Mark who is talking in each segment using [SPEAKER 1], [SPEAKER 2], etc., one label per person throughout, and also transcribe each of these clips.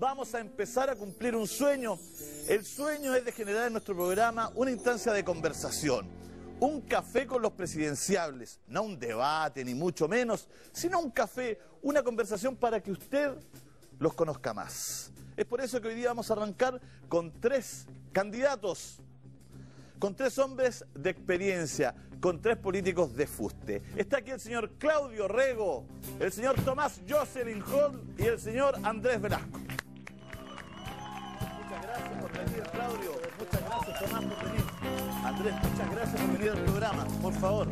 [SPEAKER 1] vamos a empezar a cumplir un sueño. El sueño es de generar en nuestro programa una instancia de conversación, un café con los presidenciables, no un debate ni mucho menos, sino un café, una conversación para que usted los conozca más. Es por eso que hoy día vamos a arrancar con 3 candidatos, con 3 hombres de experiencia, con 3 políticos de fuste. Está aquí el señor Claudio Rego, el señor Tomás Jocelyn Hall y el señor Andrés Velasco. Muchas gracias por venir, Claudio. Muchas gracias, Tomás, por venir. Andrés, muchas gracias por venir al programa, por favor.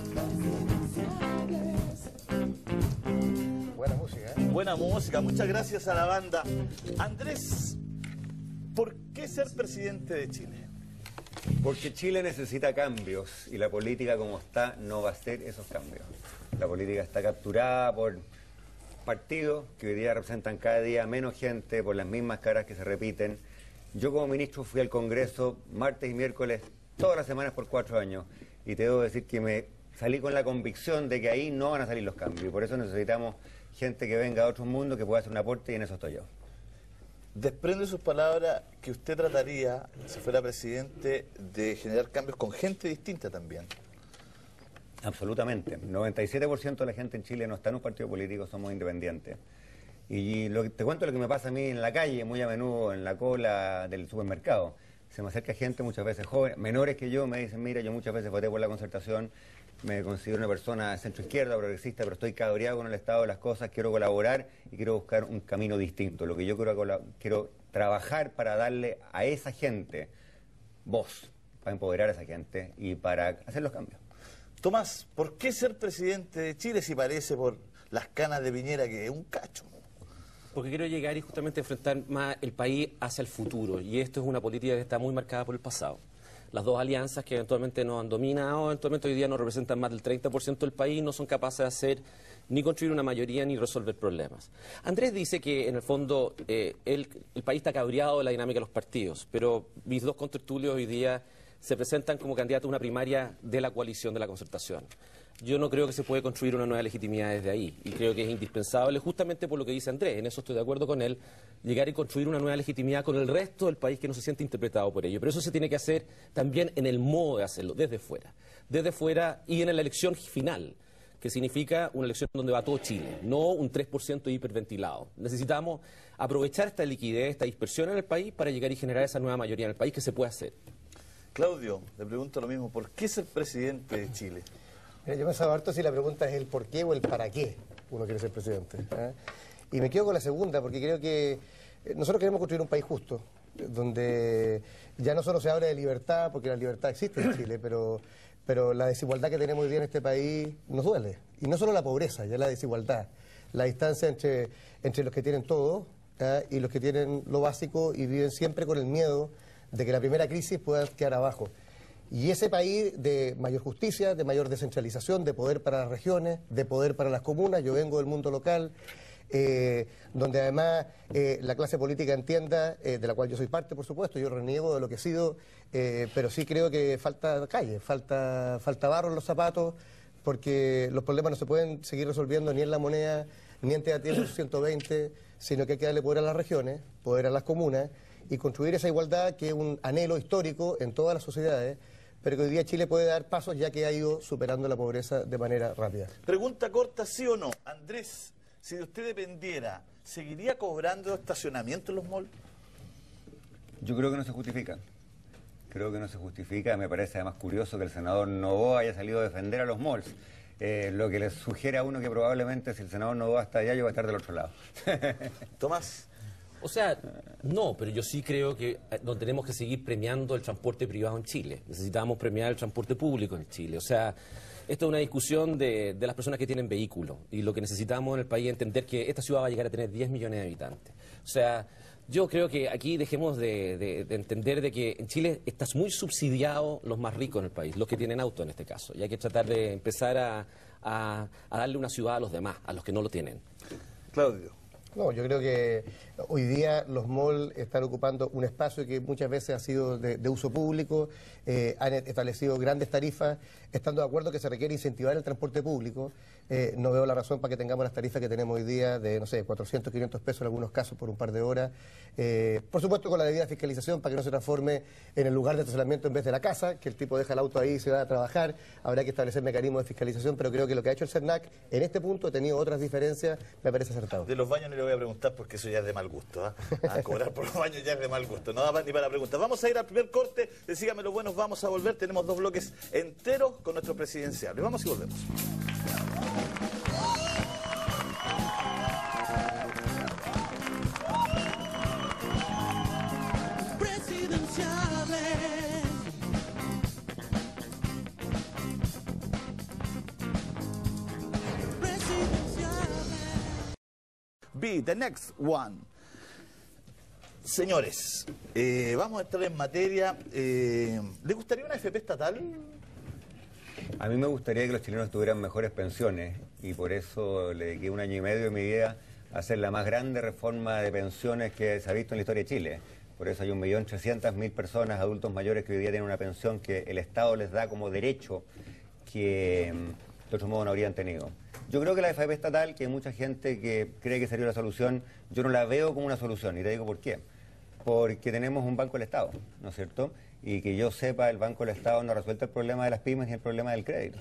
[SPEAKER 2] Buena música, ¿eh?
[SPEAKER 1] Buena música, muchas gracias a la banda. Andrés, ¿por qué ser presidente de Chile?
[SPEAKER 3] Porque Chile necesita cambios y la política como está no va a ser esos cambios. La política está capturada por partidos que hoy día representan cada día menos gente, por las mismas caras que se repiten. Yo como ministro fui al Congreso martes y miércoles todas las semanas por 4 años y te debo decir que me salí con la convicción de que ahí no van a salir los cambios y por eso necesitamos gente que venga de otros mundos, que pueda hacer un aporte y en eso estoy yo.
[SPEAKER 1] Desprende sus palabras que usted trataría, si fuera presidente, de generar cambios con gente distinta también.
[SPEAKER 3] Absolutamente. 97% de la gente en Chile no está en un partido político, somos independientes. Y te cuento lo que me pasa a mí en la calle, muy a menudo en la cola del supermercado. Se me acerca gente muchas veces joven, menores que yo, me dicen, mira, yo muchas veces voté por la Concertación, me considero una persona centroizquierda, progresista, pero estoy cabreado con el estado de las cosas, quiero colaborar y quiero buscar un camino distinto. Lo que yo quiero trabajar para darle a esa gente voz, para empoderar a esa gente y para hacer los cambios.
[SPEAKER 1] Tomás, ¿por qué ser presidente de Chile si parece por las canas de Piñera que es un cacho?
[SPEAKER 4] Porque quiero llegar y justamente enfrentar más el país hacia el futuro. Y esto es una política que está muy marcada por el pasado. Las 2 alianzas que eventualmente nos han dominado, eventualmente hoy día no representan más del 30% del país, no son capaces de hacer ni construir una mayoría ni resolver problemas. Andrés dice que en el fondo el país está cabreado de la dinámica de los partidos, pero mis 2 contertulios hoy día se presentan como candidatos a una primaria de la coalición de la Concertación. Yo no creo que se puede construir una nueva legitimidad desde ahí y creo que es indispensable, justamente por lo que dice Andrés, en eso estoy de acuerdo con él, llegar y construir una nueva legitimidad con el resto del país que no se siente interpretado por ello. Pero eso se tiene que hacer también en el modo de hacerlo, desde fuera y en la elección final, que significa una elección donde va todo Chile, no un 3% hiperventilado. Necesitamos aprovechar esta liquidez, esta dispersión en el país para llegar y generar esa nueva mayoría en el país que se puede hacer.
[SPEAKER 1] Claudio, le pregunto lo mismo, ¿por qué ser presidente de Chile?
[SPEAKER 2] Mira, yo pensaba harto si la pregunta es el por qué o el para qué uno quiere ser presidente, ¿eh? Y me quedo con la segunda, porque creo que nosotros queremos construir un país justo, donde ya no solo se habla de libertad, porque la libertad existe en Chile, pero la desigualdad que tenemos hoy día en este país nos duele. Y no solo la pobreza, ya la desigualdad, la distancia entre los que tienen todo, ¿eh? Y los que tienen lo básico y viven siempre con el miedo de que la primera crisis pueda quedar abajo. Y ese país de mayor justicia, de mayor descentralización, de poder para las regiones, de poder para las comunas, yo vengo del mundo local, donde además la clase política entienda, de la cual yo soy parte, por supuesto, yo reniego de lo que he sido, pero sí creo que falta calle, falta barro en los zapatos, porque los problemas no se pueden seguir resolviendo ni en la moneda, ni en TAT 120, sino que hay que darle poder a las regiones, poder a las comunas, y construir esa igualdad que es un anhelo histórico en todas las sociedades, pero que hoy día Chile puede dar pasos ya que ha ido superando la pobreza de manera rápida.
[SPEAKER 1] Pregunta corta, ¿sí o no? Andrés, si de usted dependiera, ¿seguiría cobrando estacionamiento en los malls?
[SPEAKER 3] Yo creo que no se justifica. Creo que no se justifica. Me parece además curioso que el senador Noboa haya salido a defender a los malls. Lo que le sugiere a uno que probablemente si el senador Noboa está allá, yo voy a estar del otro lado.
[SPEAKER 1] Tomás.
[SPEAKER 4] O sea, no, pero yo sí creo que no tenemos que seguir premiando el transporte privado en Chile. Necesitamos premiar el transporte público en Chile. O sea, esto es una discusión de las personas que tienen vehículos. Y lo que necesitamos en el país es entender que esta ciudad va a llegar a tener 10 millones de habitantes. O sea, yo creo que aquí dejemos de entender de que en Chile están muy subsidiados los más ricos en el país, los que tienen auto en este caso. Y hay que tratar de empezar a darle una ciudad a los demás, a los que no lo tienen.
[SPEAKER 1] Claudio.
[SPEAKER 2] No, yo creo que hoy día los malls están ocupando un espacio que muchas veces ha sido de uso público, han establecido grandes tarifas, estando de acuerdo que se requiere incentivar el transporte público. No veo la razón para que tengamos las tarifas que tenemos hoy día de, no sé, 400, 500 pesos en algunos casos por un par de horas. Por supuesto con la debida fiscalización para que no se transforme en el lugar de estacionamiento en vez de la casa, que el tipo deja el auto ahí y se va a trabajar. Habrá que establecer mecanismos de fiscalización, pero creo que lo que ha hecho el CERNAC en este punto, ha tenido otras diferencias, me parece acertado.
[SPEAKER 1] De los baños no le voy a preguntar porque eso ya es de mal gusto. A cobrar por los baños ya es de mal gusto. No da ni para preguntas. Vamos a ir al primer corte. Síganme los buenos, vamos a volver. Tenemos 2 bloques enteros con nuestro presidenciable. Vamos y volvemos. Be the next one. Señores, vamos a entrar en materia. ¿Le gustaría una AFP estatal?
[SPEAKER 3] A mí me gustaría que los chilenos tuvieran mejores pensiones y por eso le dediqué 1 año y medio de mi vida a hacer la más grande reforma de pensiones que se ha visto en la historia de Chile. Por eso hay 1.300.000 personas, adultos mayores, que hoy día tienen una pensión que el Estado les da como derecho que de otro modo no habrían tenido. Yo creo que la AFP estatal, que hay mucha gente que cree que sería la solución, yo no la veo como una solución y te digo por qué. Porque tenemos un Banco del Estado, ¿no es cierto? Y que yo sepa, el Banco del Estado no resuelve el problema de las pymes ni el problema del crédito.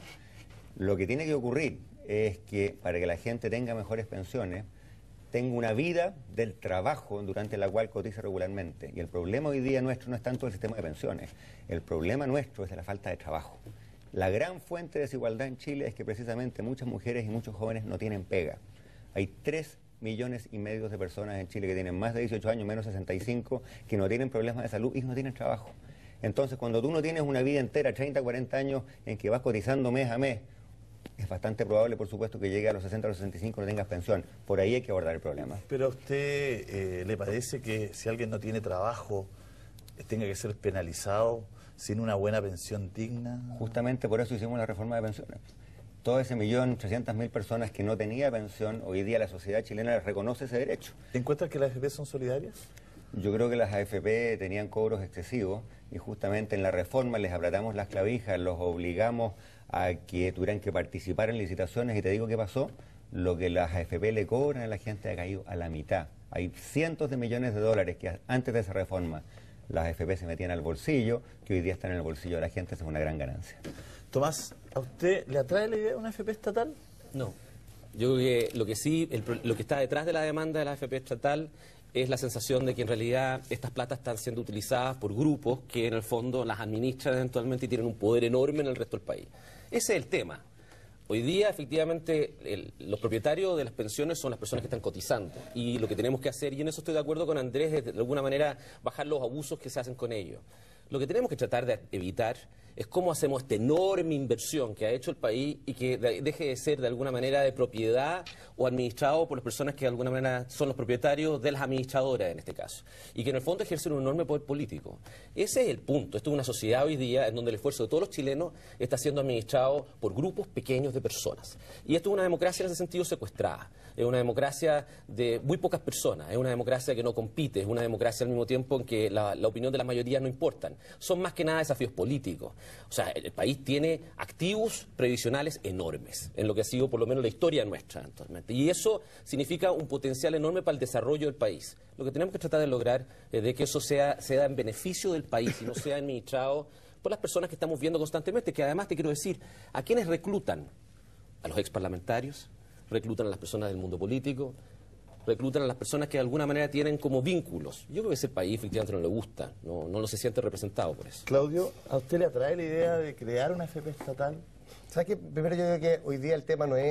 [SPEAKER 3] Lo que tiene que ocurrir es que para que la gente tenga mejores pensiones, tenga una vida del trabajo durante la cual cotiza regularmente. Y el problema hoy día nuestro no es tanto el sistema de pensiones, el problema nuestro es de la falta de trabajo. La gran fuente de desigualdad en Chile es que precisamente muchas mujeres y muchos jóvenes no tienen pega. Hay 3,5 millones de personas en Chile que tienen más de 18 años, menos 65, que no tienen problemas de salud y no tienen trabajo. Entonces, cuando tú no tienes una vida entera, 30, 40 años, en que vas cotizando mes a mes, es bastante probable, por supuesto, que llegue a los 60 o los 65 no tengas pensión. Por ahí hay que abordar el problema.
[SPEAKER 1] Pero a usted le parece que si alguien no tiene trabajo, tenga que ser penalizado sin una buena pensión digna.
[SPEAKER 3] Justamente por eso hicimos la reforma de pensiones. Todo ese 1.300.000 personas que no tenía pensión, hoy día la sociedad chilena les reconoce ese derecho.
[SPEAKER 1] ¿Encuentras que las AFP son solidarias?
[SPEAKER 3] Yo creo que las AFP tenían cobros excesivos y justamente en la reforma les apretamos las clavijas, los obligamos a que tuvieran que participar en licitaciones y te digo qué pasó, lo que las AFP le cobran a la gente ha caído a la mitad. Hay cientos de millones de dólares que antes de esa reforma las AFP se metían al bolsillo, que hoy día están en el bolsillo de la gente, eso es una gran ganancia.
[SPEAKER 1] Tomás, ¿a usted le atrae la idea de una AFP estatal?
[SPEAKER 4] No. Yo creo que lo que sí, lo que está detrás de la demanda de la AFP estatal es la sensación de que en realidad estas platas están siendo utilizadas por grupos que en el fondo las administran eventualmente y tienen un poder enorme en el resto del país. Ese es el tema. Hoy día, efectivamente, los propietarios de las pensiones son las personas que están cotizando. Y lo que tenemos que hacer, y en eso estoy de acuerdo con Andrés, es de alguna manera bajar los abusos que se hacen con ellos. Lo que tenemos que tratar de evitar es cómo hacemos esta enorme inversión que ha hecho el país y que deje de ser de alguna manera de propiedad o administrado por las personas que de alguna manera son los propietarios de las administradoras en este caso. Y que en el fondo ejercen un enorme poder político. Ese es el punto. Esto es una sociedad hoy día en donde el esfuerzo de todos los chilenos está siendo administrado por grupos pequeños de personas. Y esto es una democracia en ese sentido secuestrada. Es una democracia de muy pocas personas. Es una democracia que no compite. Es una democracia al mismo tiempo en que la opinión de la mayoría no importan. Son más que nada desafíos políticos. O sea, el país tiene activos previsionales enormes, en lo que ha sido por lo menos la historia nuestra actualmente. Y eso significa un potencial enorme para el desarrollo del país. Lo que tenemos que tratar de lograr es de que eso sea en beneficio del país y no sea administrado por las personas que estamos viendo constantemente, que además te quiero decir, ¿a quiénes reclutan? A los exparlamentarios, reclutan a las personas del mundo político, reclutan a las personas que de alguna manera tienen como vínculos. Yo creo que ese país efectivamente no le gusta, no se siente representado por eso.
[SPEAKER 1] Claudio, ¿a usted le atrae la idea de crear una AFP estatal?
[SPEAKER 2] ¿Sabes qué? Primero yo creo que hoy día el tema no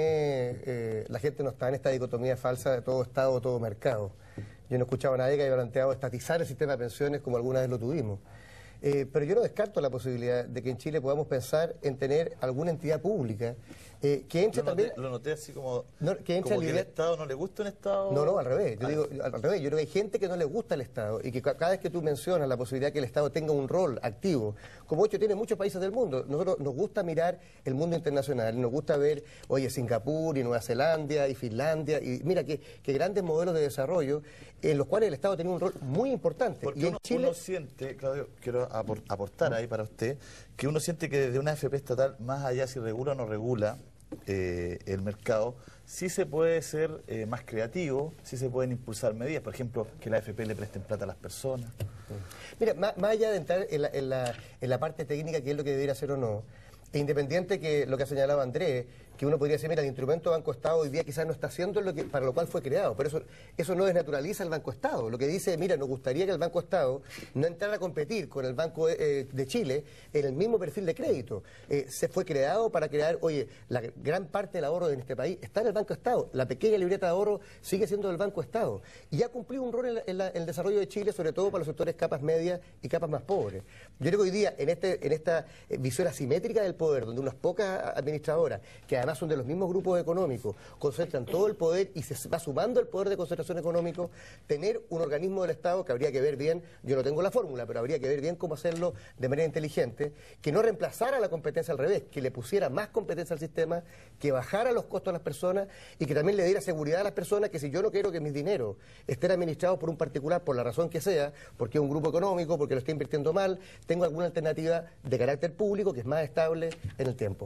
[SPEAKER 2] es, la gente no está en esta dicotomía falsa de todo Estado o todo mercado. Yo no he escuchado a nadie que haya planteado estatizar el sistema de pensiones como alguna vez lo tuvimos. Pero yo no descarto la posibilidad de que en Chile podamos pensar en tener alguna entidad pública Que entre también...
[SPEAKER 1] Lo noté así como,
[SPEAKER 2] que entre
[SPEAKER 1] como que el
[SPEAKER 2] liderar...
[SPEAKER 1] Estado no le gusta un Estado...
[SPEAKER 2] No, al revés. Yo digo, al revés. Yo creo que hay gente que no le gusta el Estado y que cada vez que tú mencionas la posibilidad de que el Estado tenga un rol activo, como hecho tiene muchos países del mundo, nosotros nos gusta mirar el mundo internacional, nos gusta ver, oye, Singapur y Nueva Zelanda y Finlandia, y mira que grandes modelos de desarrollo en los cuales el Estado tiene un rol muy importante.
[SPEAKER 1] Porque
[SPEAKER 2] y en Chile...
[SPEAKER 1] uno siente, Claudio, quiero aportar ahí para usted, que uno siente que desde una AFP estatal, más allá si regula o no regula el mercado, sí se puede ser más creativo, sí se pueden impulsar medidas, por ejemplo, que la AFP le presten plata a las personas.
[SPEAKER 2] Mira, más allá de entrar en la parte técnica, que es lo que debería hacer o no, e independiente que lo que ha señalado Andrés, que uno podría decir, mira, el instrumento Banco Estado hoy día quizás no está haciendo para lo cual fue creado, pero eso no desnaturaliza el Banco Estado. Lo que dice, mira, nos gustaría que el Banco Estado no entrara a competir con el Banco de Chile en el mismo perfil de crédito. Se fue creado para crear, oye, la gran parte del ahorro en este país está en el Banco Estado. La pequeña libreta de ahorro sigue siendo del Banco Estado. Y ha cumplido un rol en el desarrollo de Chile, sobre todo para los sectores capas medias y capas más pobres. Yo creo que hoy día, en esta visión asimétrica del poder, donde unas pocas administradoras, que además son de los mismos grupos económicos, concentran todo el poder y se va sumando el poder de concentración económico, tener un organismo del Estado que habría que ver bien, yo no tengo la fórmula, pero habría que ver bien cómo hacerlo de manera inteligente, que no reemplazara la competencia al revés, que le pusiera más competencia al sistema, que bajara los costos a las personas y que también le diera seguridad a las personas que si yo no quiero que mis dineros estén administrados por un particular, por la razón que sea, porque es un grupo económico, porque lo está invirtiendo mal, tengo alguna alternativa de carácter público que es más estable en el tiempo.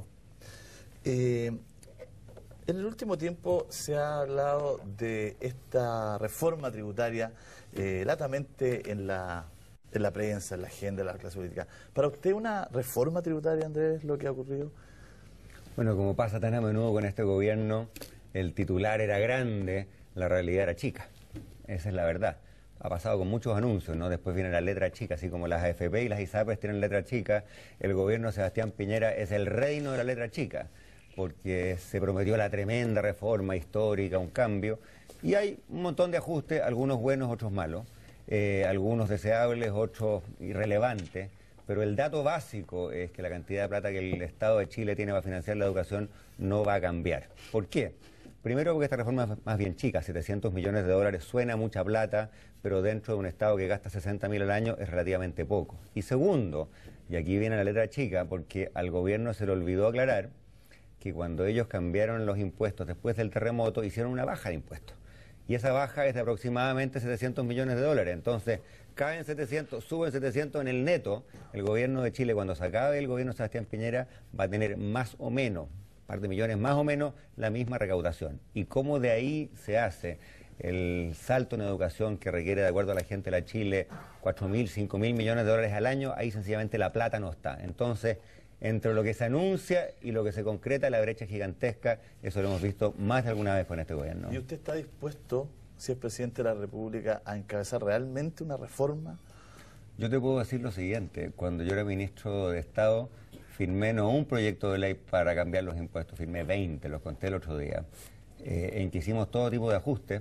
[SPEAKER 1] En el último tiempo se ha hablado de esta reforma tributaria latamente en la prensa, en la agenda de la clase política. ¿Para usted una reforma tributaria, Andrés, lo que ha ocurrido?
[SPEAKER 3] Bueno, como pasa tan a menudo con este gobierno, el titular era grande, la realidad era chica. Esa es la verdad. Ha pasado con muchos anuncios, ¿no? Después viene la letra chica, así como las AFP y las ISAPRES tienen letra chica. El gobierno de Sebastián Piñera es el reino de la letra chica, porque se prometió la tremenda reforma histórica, un cambio, y hay un montón de ajustes, algunos buenos, otros malos, algunos deseables, otros irrelevantes, pero el dato básico es que la cantidad de plata que el Estado de Chile tiene para financiar la educación no va a cambiar. ¿Por qué? Primero porque esta reforma es más bien chica, 700 millones de dólares suena mucha plata, pero dentro de un Estado que gasta 60.000 al año es relativamente poco. Y segundo, y aquí viene la letra chica, porque al gobierno se le olvidó aclarar que cuando ellos cambiaron los impuestos después del terremoto, hicieron una baja de impuestos. Y esa baja es de aproximadamente 700 millones de dólares. Entonces, caen 700, suben 700 en el neto. El gobierno de Chile, cuando se acabe el gobierno de Sebastián Piñera, va a tener más o menos, un par de millones más o menos, la misma recaudación. Y cómo de ahí se hace el salto en educación que requiere, de acuerdo a la gente de la Chile, 4.000, 5.000 millones de dólares al año, ahí sencillamente la plata no está. Entonces, entre lo que se anuncia y lo que se concreta, la brecha es gigantesca. Eso lo hemos visto más de alguna vez con este gobierno.
[SPEAKER 1] ¿Y usted está dispuesto, si es presidente de la República, a encabezar realmente una reforma?
[SPEAKER 3] Yo te puedo decir lo siguiente. Cuando yo era ministro de Estado, firmé no un proyecto de ley para cambiar los impuestos, firmé 20, los conté el otro día, en que hicimos todo tipo de ajustes.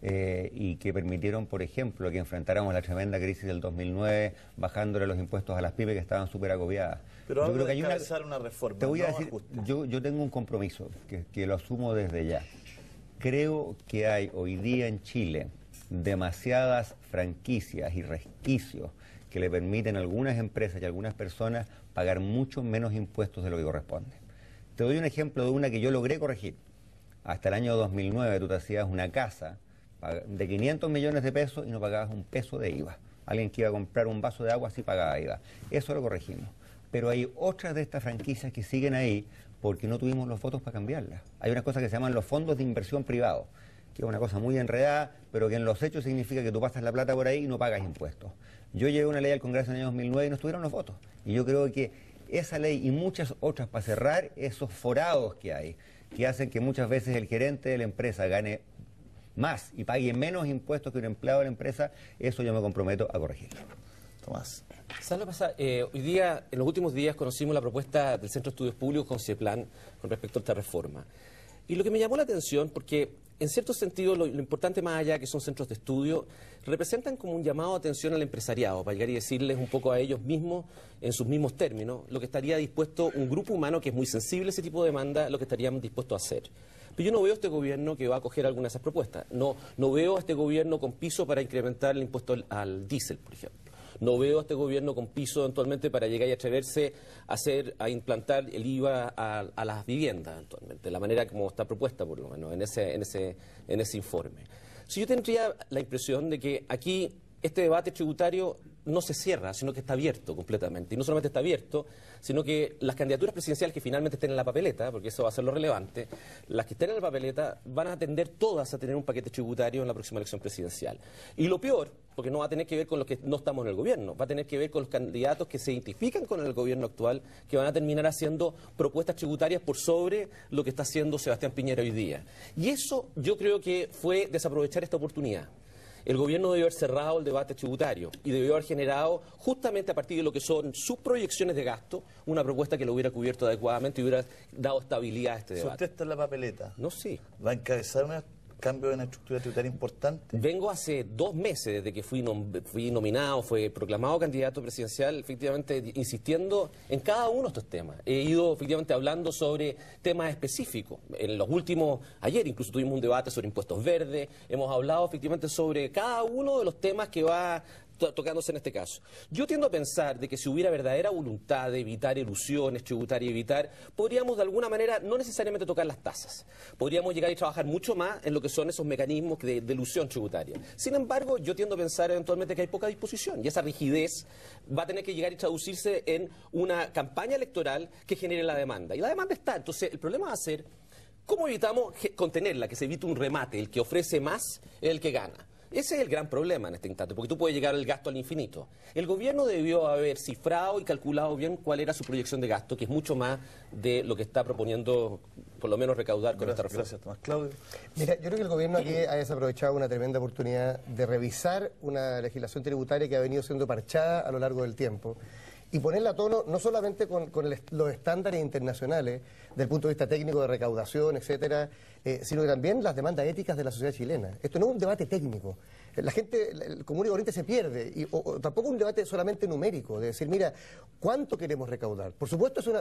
[SPEAKER 3] Y que permitieron, por ejemplo, que enfrentáramos la tremenda crisis del 2009, bajándole los impuestos a las pymes que estaban súper agobiadas.
[SPEAKER 1] Pero yo creo que hay una reforma.
[SPEAKER 3] Te voy a decir, yo tengo un compromiso que lo asumo desde ya. Creo que hay hoy día en Chile demasiadas franquicias y resquicios que le permiten a algunas empresas y a algunas personas pagar mucho menos impuestos de lo que corresponde. Te doy un ejemplo de una que yo logré corregir. Hasta el año 2009 tú te hacías una casa de 500 millones de pesos y no pagabas un peso de IVA. Alguien que iba a comprar un vaso de agua sí pagaba IVA. Eso lo corregimos. Pero hay otras de estas franquicias que siguen ahí porque no tuvimos los votos para cambiarlas. Hay unas cosas que se llaman los fondos de inversión privado, que es una cosa muy enredada, pero que en los hechos significa que tú pasas la plata por ahí y no pagas impuestos. Yo llevé una ley al Congreso en el año 2009 y no estuvieron los votos. Y yo creo que esa ley y muchas otras para cerrar esos forados que hay, que hacen que muchas veces el gerente de la empresa gane más y pague menos impuestos que un empleado de la empresa, eso yo me comprometo a corregirlo.
[SPEAKER 1] Tomás.
[SPEAKER 4] ¿Sabes lo que pasa? Hoy día, en los últimos días, conocimos la propuesta del Centro de Estudios Públicos con CIEPLAN con respecto a esta reforma. Y lo que me llamó la atención, porque en cierto sentido, lo importante más allá que son centros de estudio, representan como un llamado de atención al empresariado, para llegar y decirles un poco a ellos mismos, en sus mismos términos, lo que estaría dispuesto un grupo humano que es muy sensible a ese tipo de demanda, lo que estarían dispuestos a hacer. Pero yo no veo a este gobierno que va a acoger alguna de esas propuestas. No veo a este gobierno con piso para incrementar el impuesto al diésel, por ejemplo. No veo a este gobierno con piso eventualmente para llegar y atreverse a implantar el IVA a las viviendas eventualmente, de la manera como está propuesta por lo menos en ese informe. Si yo tendría la impresión de que aquí este debate tributario no se cierra, sino que está abierto completamente. Y no solamente está abierto, sino que las candidaturas presidenciales que finalmente estén en la papeleta, porque eso va a ser lo relevante, las que estén en la papeleta van a tender todas a tener un paquete tributario en la próxima elección presidencial. Y lo peor, porque no va a tener que ver con los que no estamos en el gobierno, va a tener que ver con los candidatos que se identifican con el gobierno actual, que van a terminar haciendo propuestas tributarias por sobre lo que está haciendo Sebastián Piñera hoy día. Y eso yo creo que fue desaprovechar esta oportunidad. El gobierno debió haber cerrado el debate tributario y debió haber generado, justamente a partir de lo que son sus proyecciones de gasto, una propuesta que lo hubiera cubierto adecuadamente y hubiera dado estabilidad a este debate.
[SPEAKER 1] Si usted está en la papeleta,
[SPEAKER 4] No, sí.
[SPEAKER 1] ¿va a encabezar un cambio en la estructura tributaria importante?
[SPEAKER 4] Vengo hace 2 meses desde que fui nominado, fue proclamado candidato presidencial, efectivamente insistiendo en cada uno de estos temas. He ido efectivamente hablando sobre temas específicos. En los últimos, ayer incluso tuvimos un debate sobre impuestos verdes, hemos hablado efectivamente sobre cada uno de los temas que va tocándose en este caso. Yo tiendo a pensar de que si hubiera verdadera voluntad de evitar ilusiones tributarias, podríamos de alguna manera no necesariamente tocar las tasas. Podríamos llegar y trabajar mucho más en lo que son esos mecanismos de ilusión tributaria. Sin embargo, yo tiendo a pensar eventualmente que hay poca disposición y esa rigidez va a tener que llegar y traducirse en una campaña electoral que genere la demanda. Y la demanda está. Entonces, el problema va a ser cómo evitamos contenerla, que se evite un remate. El que ofrece más es el que gana. Ese es el gran problema en este instante, porque tú puedes llegar el gasto al infinito. El gobierno debió haber cifrado y calculado bien cuál era su proyección de gasto, que es mucho más de lo que está proponiendo, por lo menos, recaudar con esta reforma.
[SPEAKER 1] Gracias, Tomás. Claudio.
[SPEAKER 2] Mira, yo creo que el gobierno aquí ha desaprovechado una tremenda oportunidad de revisar una legislación tributaria que ha venido siendo parchada a lo largo del tiempo y ponerla a tono no solamente con los estándares internacionales del punto de vista técnico de recaudación, etcétera, sino que también las demandas éticas de la sociedad chilena. Esto no es un debate técnico. La gente, el común y corriente se pierde, o tampoco un debate solamente numérico, de decir, mira, ¿cuánto queremos recaudar? Por supuesto, es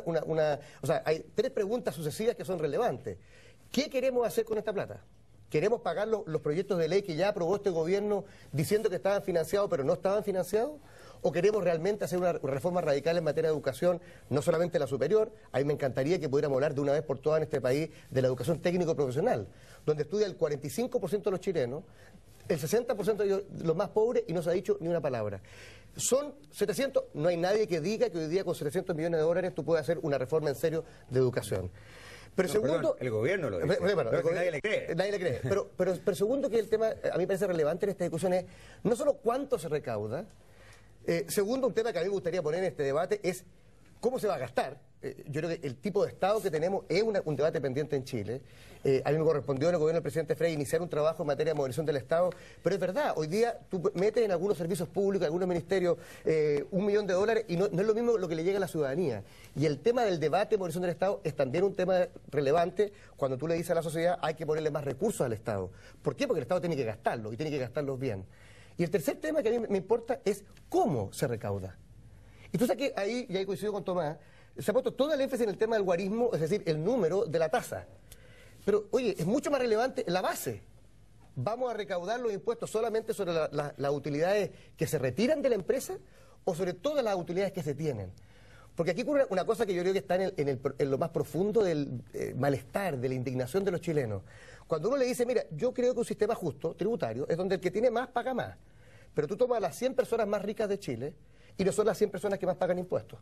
[SPEAKER 2] o sea, hay 3 preguntas sucesivas que son relevantes. ¿Qué queremos hacer con esta plata? ¿Queremos pagar los proyectos de ley que ya aprobó este gobierno diciendo que estaban financiados pero no estaban financiados? ¿O queremos realmente hacer una reforma radical en materia de educación, no solamente la superior? A mí me encantaría que pudiéramos hablar de una vez por todas en este país de la educación técnico-profesional, donde estudia el 45% de los chilenos, el 60% de los más pobres y no se ha dicho ni una palabra. Son 700, no hay nadie que diga que hoy día con 700 millones de dólares tú puedes hacer una reforma en serio de educación. Pero
[SPEAKER 3] No,
[SPEAKER 2] segundo,
[SPEAKER 3] perdón, el gobierno lo dice.
[SPEAKER 2] Bueno,
[SPEAKER 3] Nadie le cree.
[SPEAKER 2] Nadie le cree. Pero segundo, que el tema a mí me parece relevante en esta discusión es no solo cuánto se recauda. Segundo, un tema que a mí me gustaría poner en este debate es cómo se va a gastar. Yo creo que el tipo de Estado que tenemos es un debate pendiente en Chile. A mí me correspondió en el gobierno del presidente Frey iniciar un trabajo en materia de modernización del Estado, pero es verdad, hoy día tú metes en algunos servicios públicos, en algunos ministerios, $1 millón y no es lo mismo lo que le llega a la ciudadanía. Y el tema del debate de modernización del Estado es también un tema relevante cuando tú le dices a la sociedad hay que ponerle más recursos al Estado. ¿Por qué? Porque el Estado tiene que gastarlos y tiene que gastarlos bien. Y el tercer tema que a mí me importa es cómo se recauda. Y tú sabes que ahí, y ahí coincido con Tomás, se ha puesto todo el énfasis en el tema del guarismo, es decir, el número de la tasa. Pero, oye, es mucho más relevante la base. ¿Vamos a recaudar los impuestos solamente sobre las utilidades que se retiran de la empresa o sobre todas las utilidades que se tienen? Porque aquí ocurre una cosa que yo creo que está en lo más profundo del malestar, de la indignación de los chilenos. Cuando uno le dice, mira, yo creo que un sistema justo, tributario, es donde el que tiene más paga más. Pero tú tomas las 100 personas más ricas de Chile y no son las 100 personas que más pagan impuestos.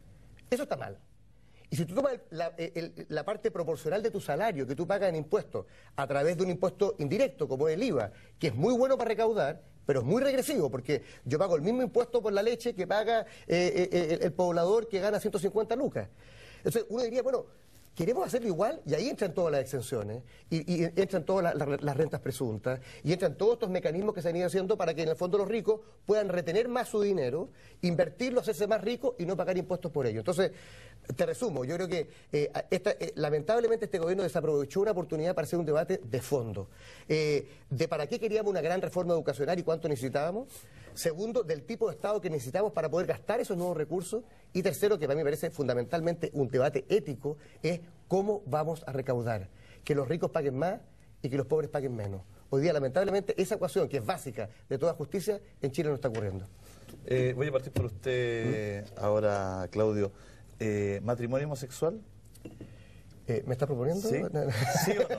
[SPEAKER 2] Eso está mal. Y si tú tomas la parte proporcional de tu salario que tú pagas en impuestos a través de un impuesto indirecto, como es el IVA, que es muy bueno para recaudar, pero es muy regresivo, porque yo pago el mismo impuesto por la leche que paga el poblador que gana 150 lucas. Entonces uno diría, bueno, queremos hacerlo igual, y ahí entran todas las exenciones, y entran todas las rentas presuntas, y entran todos estos mecanismos que se han ido haciendo para que en el fondo los ricos puedan retener más su dinero, invertirlo, hacerse más ricos y no pagar impuestos por ello. Entonces, te resumo, yo creo que lamentablemente este gobierno desaprovechó una oportunidad para hacer un debate de fondo, de para qué queríamos una gran reforma educacional y cuánto necesitábamos. Segundo, del tipo de Estado que necesitamos para poder gastar esos nuevos recursos. Y tercero, que para mí me parece fundamentalmente un debate ético, es cómo vamos a recaudar. Que los ricos paguen más y que los pobres paguen menos. Hoy día, lamentablemente, esa ecuación, que es básica de toda justicia, en Chile no está ocurriendo.
[SPEAKER 1] Voy a partir por usted ahora, Claudio. ¿Matrimonio homosexual?
[SPEAKER 2] ¿Me está proponiendo?
[SPEAKER 1] ¿Sí? ¿Sí o no?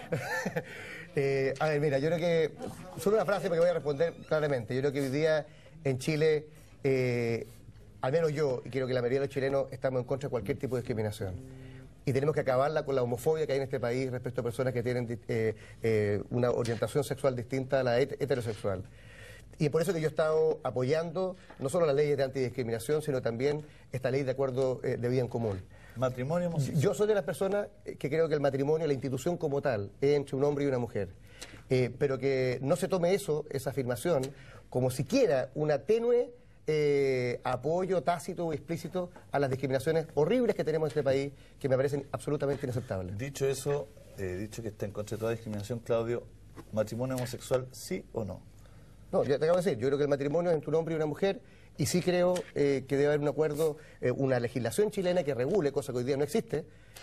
[SPEAKER 2] A ver, mira, yo creo que... Solo una frase porque voy a responder claramente. Yo creo que hoy día en Chile, al menos yo, y creo que la mayoría de los chilenos, estamos en contra de cualquier tipo de discriminación. Y tenemos que acabarla con la homofobia que hay en este país respecto a personas que tienen una orientación sexual distinta a la heterosexual. Y por eso que yo he estado apoyando no solo las leyes de antidiscriminación, sino también esta ley de acuerdo de vida en común.
[SPEAKER 1] ¿Matrimonio homosexual?
[SPEAKER 2] Yo soy de las personas que creo que el matrimonio, la institución como tal, es entre un hombre y una mujer. Pero que no se tome esa afirmación, como siquiera una tenue apoyo tácito o explícito a las discriminaciones horribles que tenemos en este país, que me parecen absolutamente inaceptables.
[SPEAKER 1] Dicho eso, dicho que está en contra de toda discriminación, Claudio, ¿matrimonio homosexual sí o no?
[SPEAKER 2] No, ya te acabo de decir, yo creo que el matrimonio es entre un hombre y una mujer, y sí creo que debe haber un acuerdo, una legislación chilena que regule, cosa que hoy día no existe,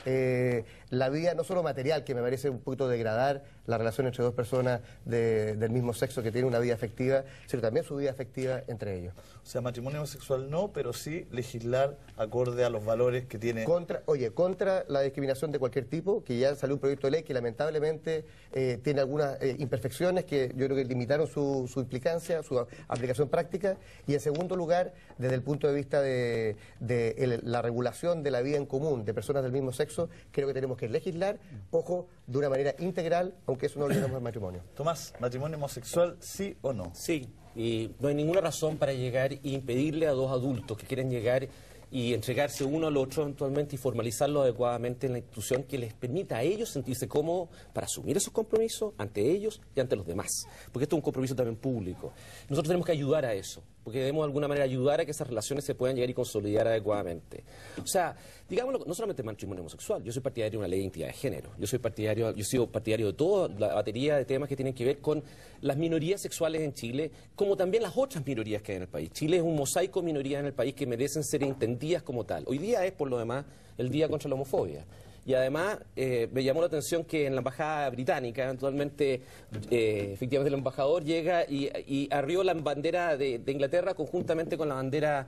[SPEAKER 2] la vida no solo material, que me parece un poquito degradar la relación entre dos personas del mismo sexo que tienen una vida afectiva, sino también su vida afectiva entre ellos.
[SPEAKER 1] O sea, matrimonio homosexual no, pero sí legislar acorde a los valores que tiene...
[SPEAKER 2] Contra la discriminación de cualquier tipo, que ya salió un proyecto de ley que lamentablemente tiene algunas imperfecciones que yo creo que limitaron su implicancia, su aplicación práctica, y en segundo lugar, desde el punto de vista de la regulación de la vida en común de personas del mismo sexo, creo que tenemos que legislar, ojo, de una manera integral, aunque eso no lo digamos al matrimonio.
[SPEAKER 1] Tomás, ¿matrimonio homosexual sí o no?
[SPEAKER 4] Sí, y no hay ninguna razón para llegar e impedirle a dos adultos que quieren llegar y entregarse uno al otro eventualmente y formalizarlo adecuadamente en la institución que les permita a ellos sentirse cómodos para asumir esos compromisos ante ellos y ante los demás. Porque esto es un compromiso también público. Nosotros tenemos que ayudar a eso, porque debemos de alguna manera ayudar a que esas relaciones se puedan llegar y consolidar adecuadamente. O sea, digámoslo, no solamente matrimonio homosexual, yo soy partidario de una ley de identidad de género, yo he sido partidario de toda la batería de temas que tienen que ver con las minorías sexuales en Chile, como también las otras minorías que hay en el país. Chile es un mosaico de minorías en el país que merecen ser entendidas como tal. Hoy día es, por lo demás, el Día contra la Homofobia. Y además me llamó la atención que en la embajada británica, eventualmente, efectivamente el embajador llega y arrió la bandera de Inglaterra conjuntamente con la bandera,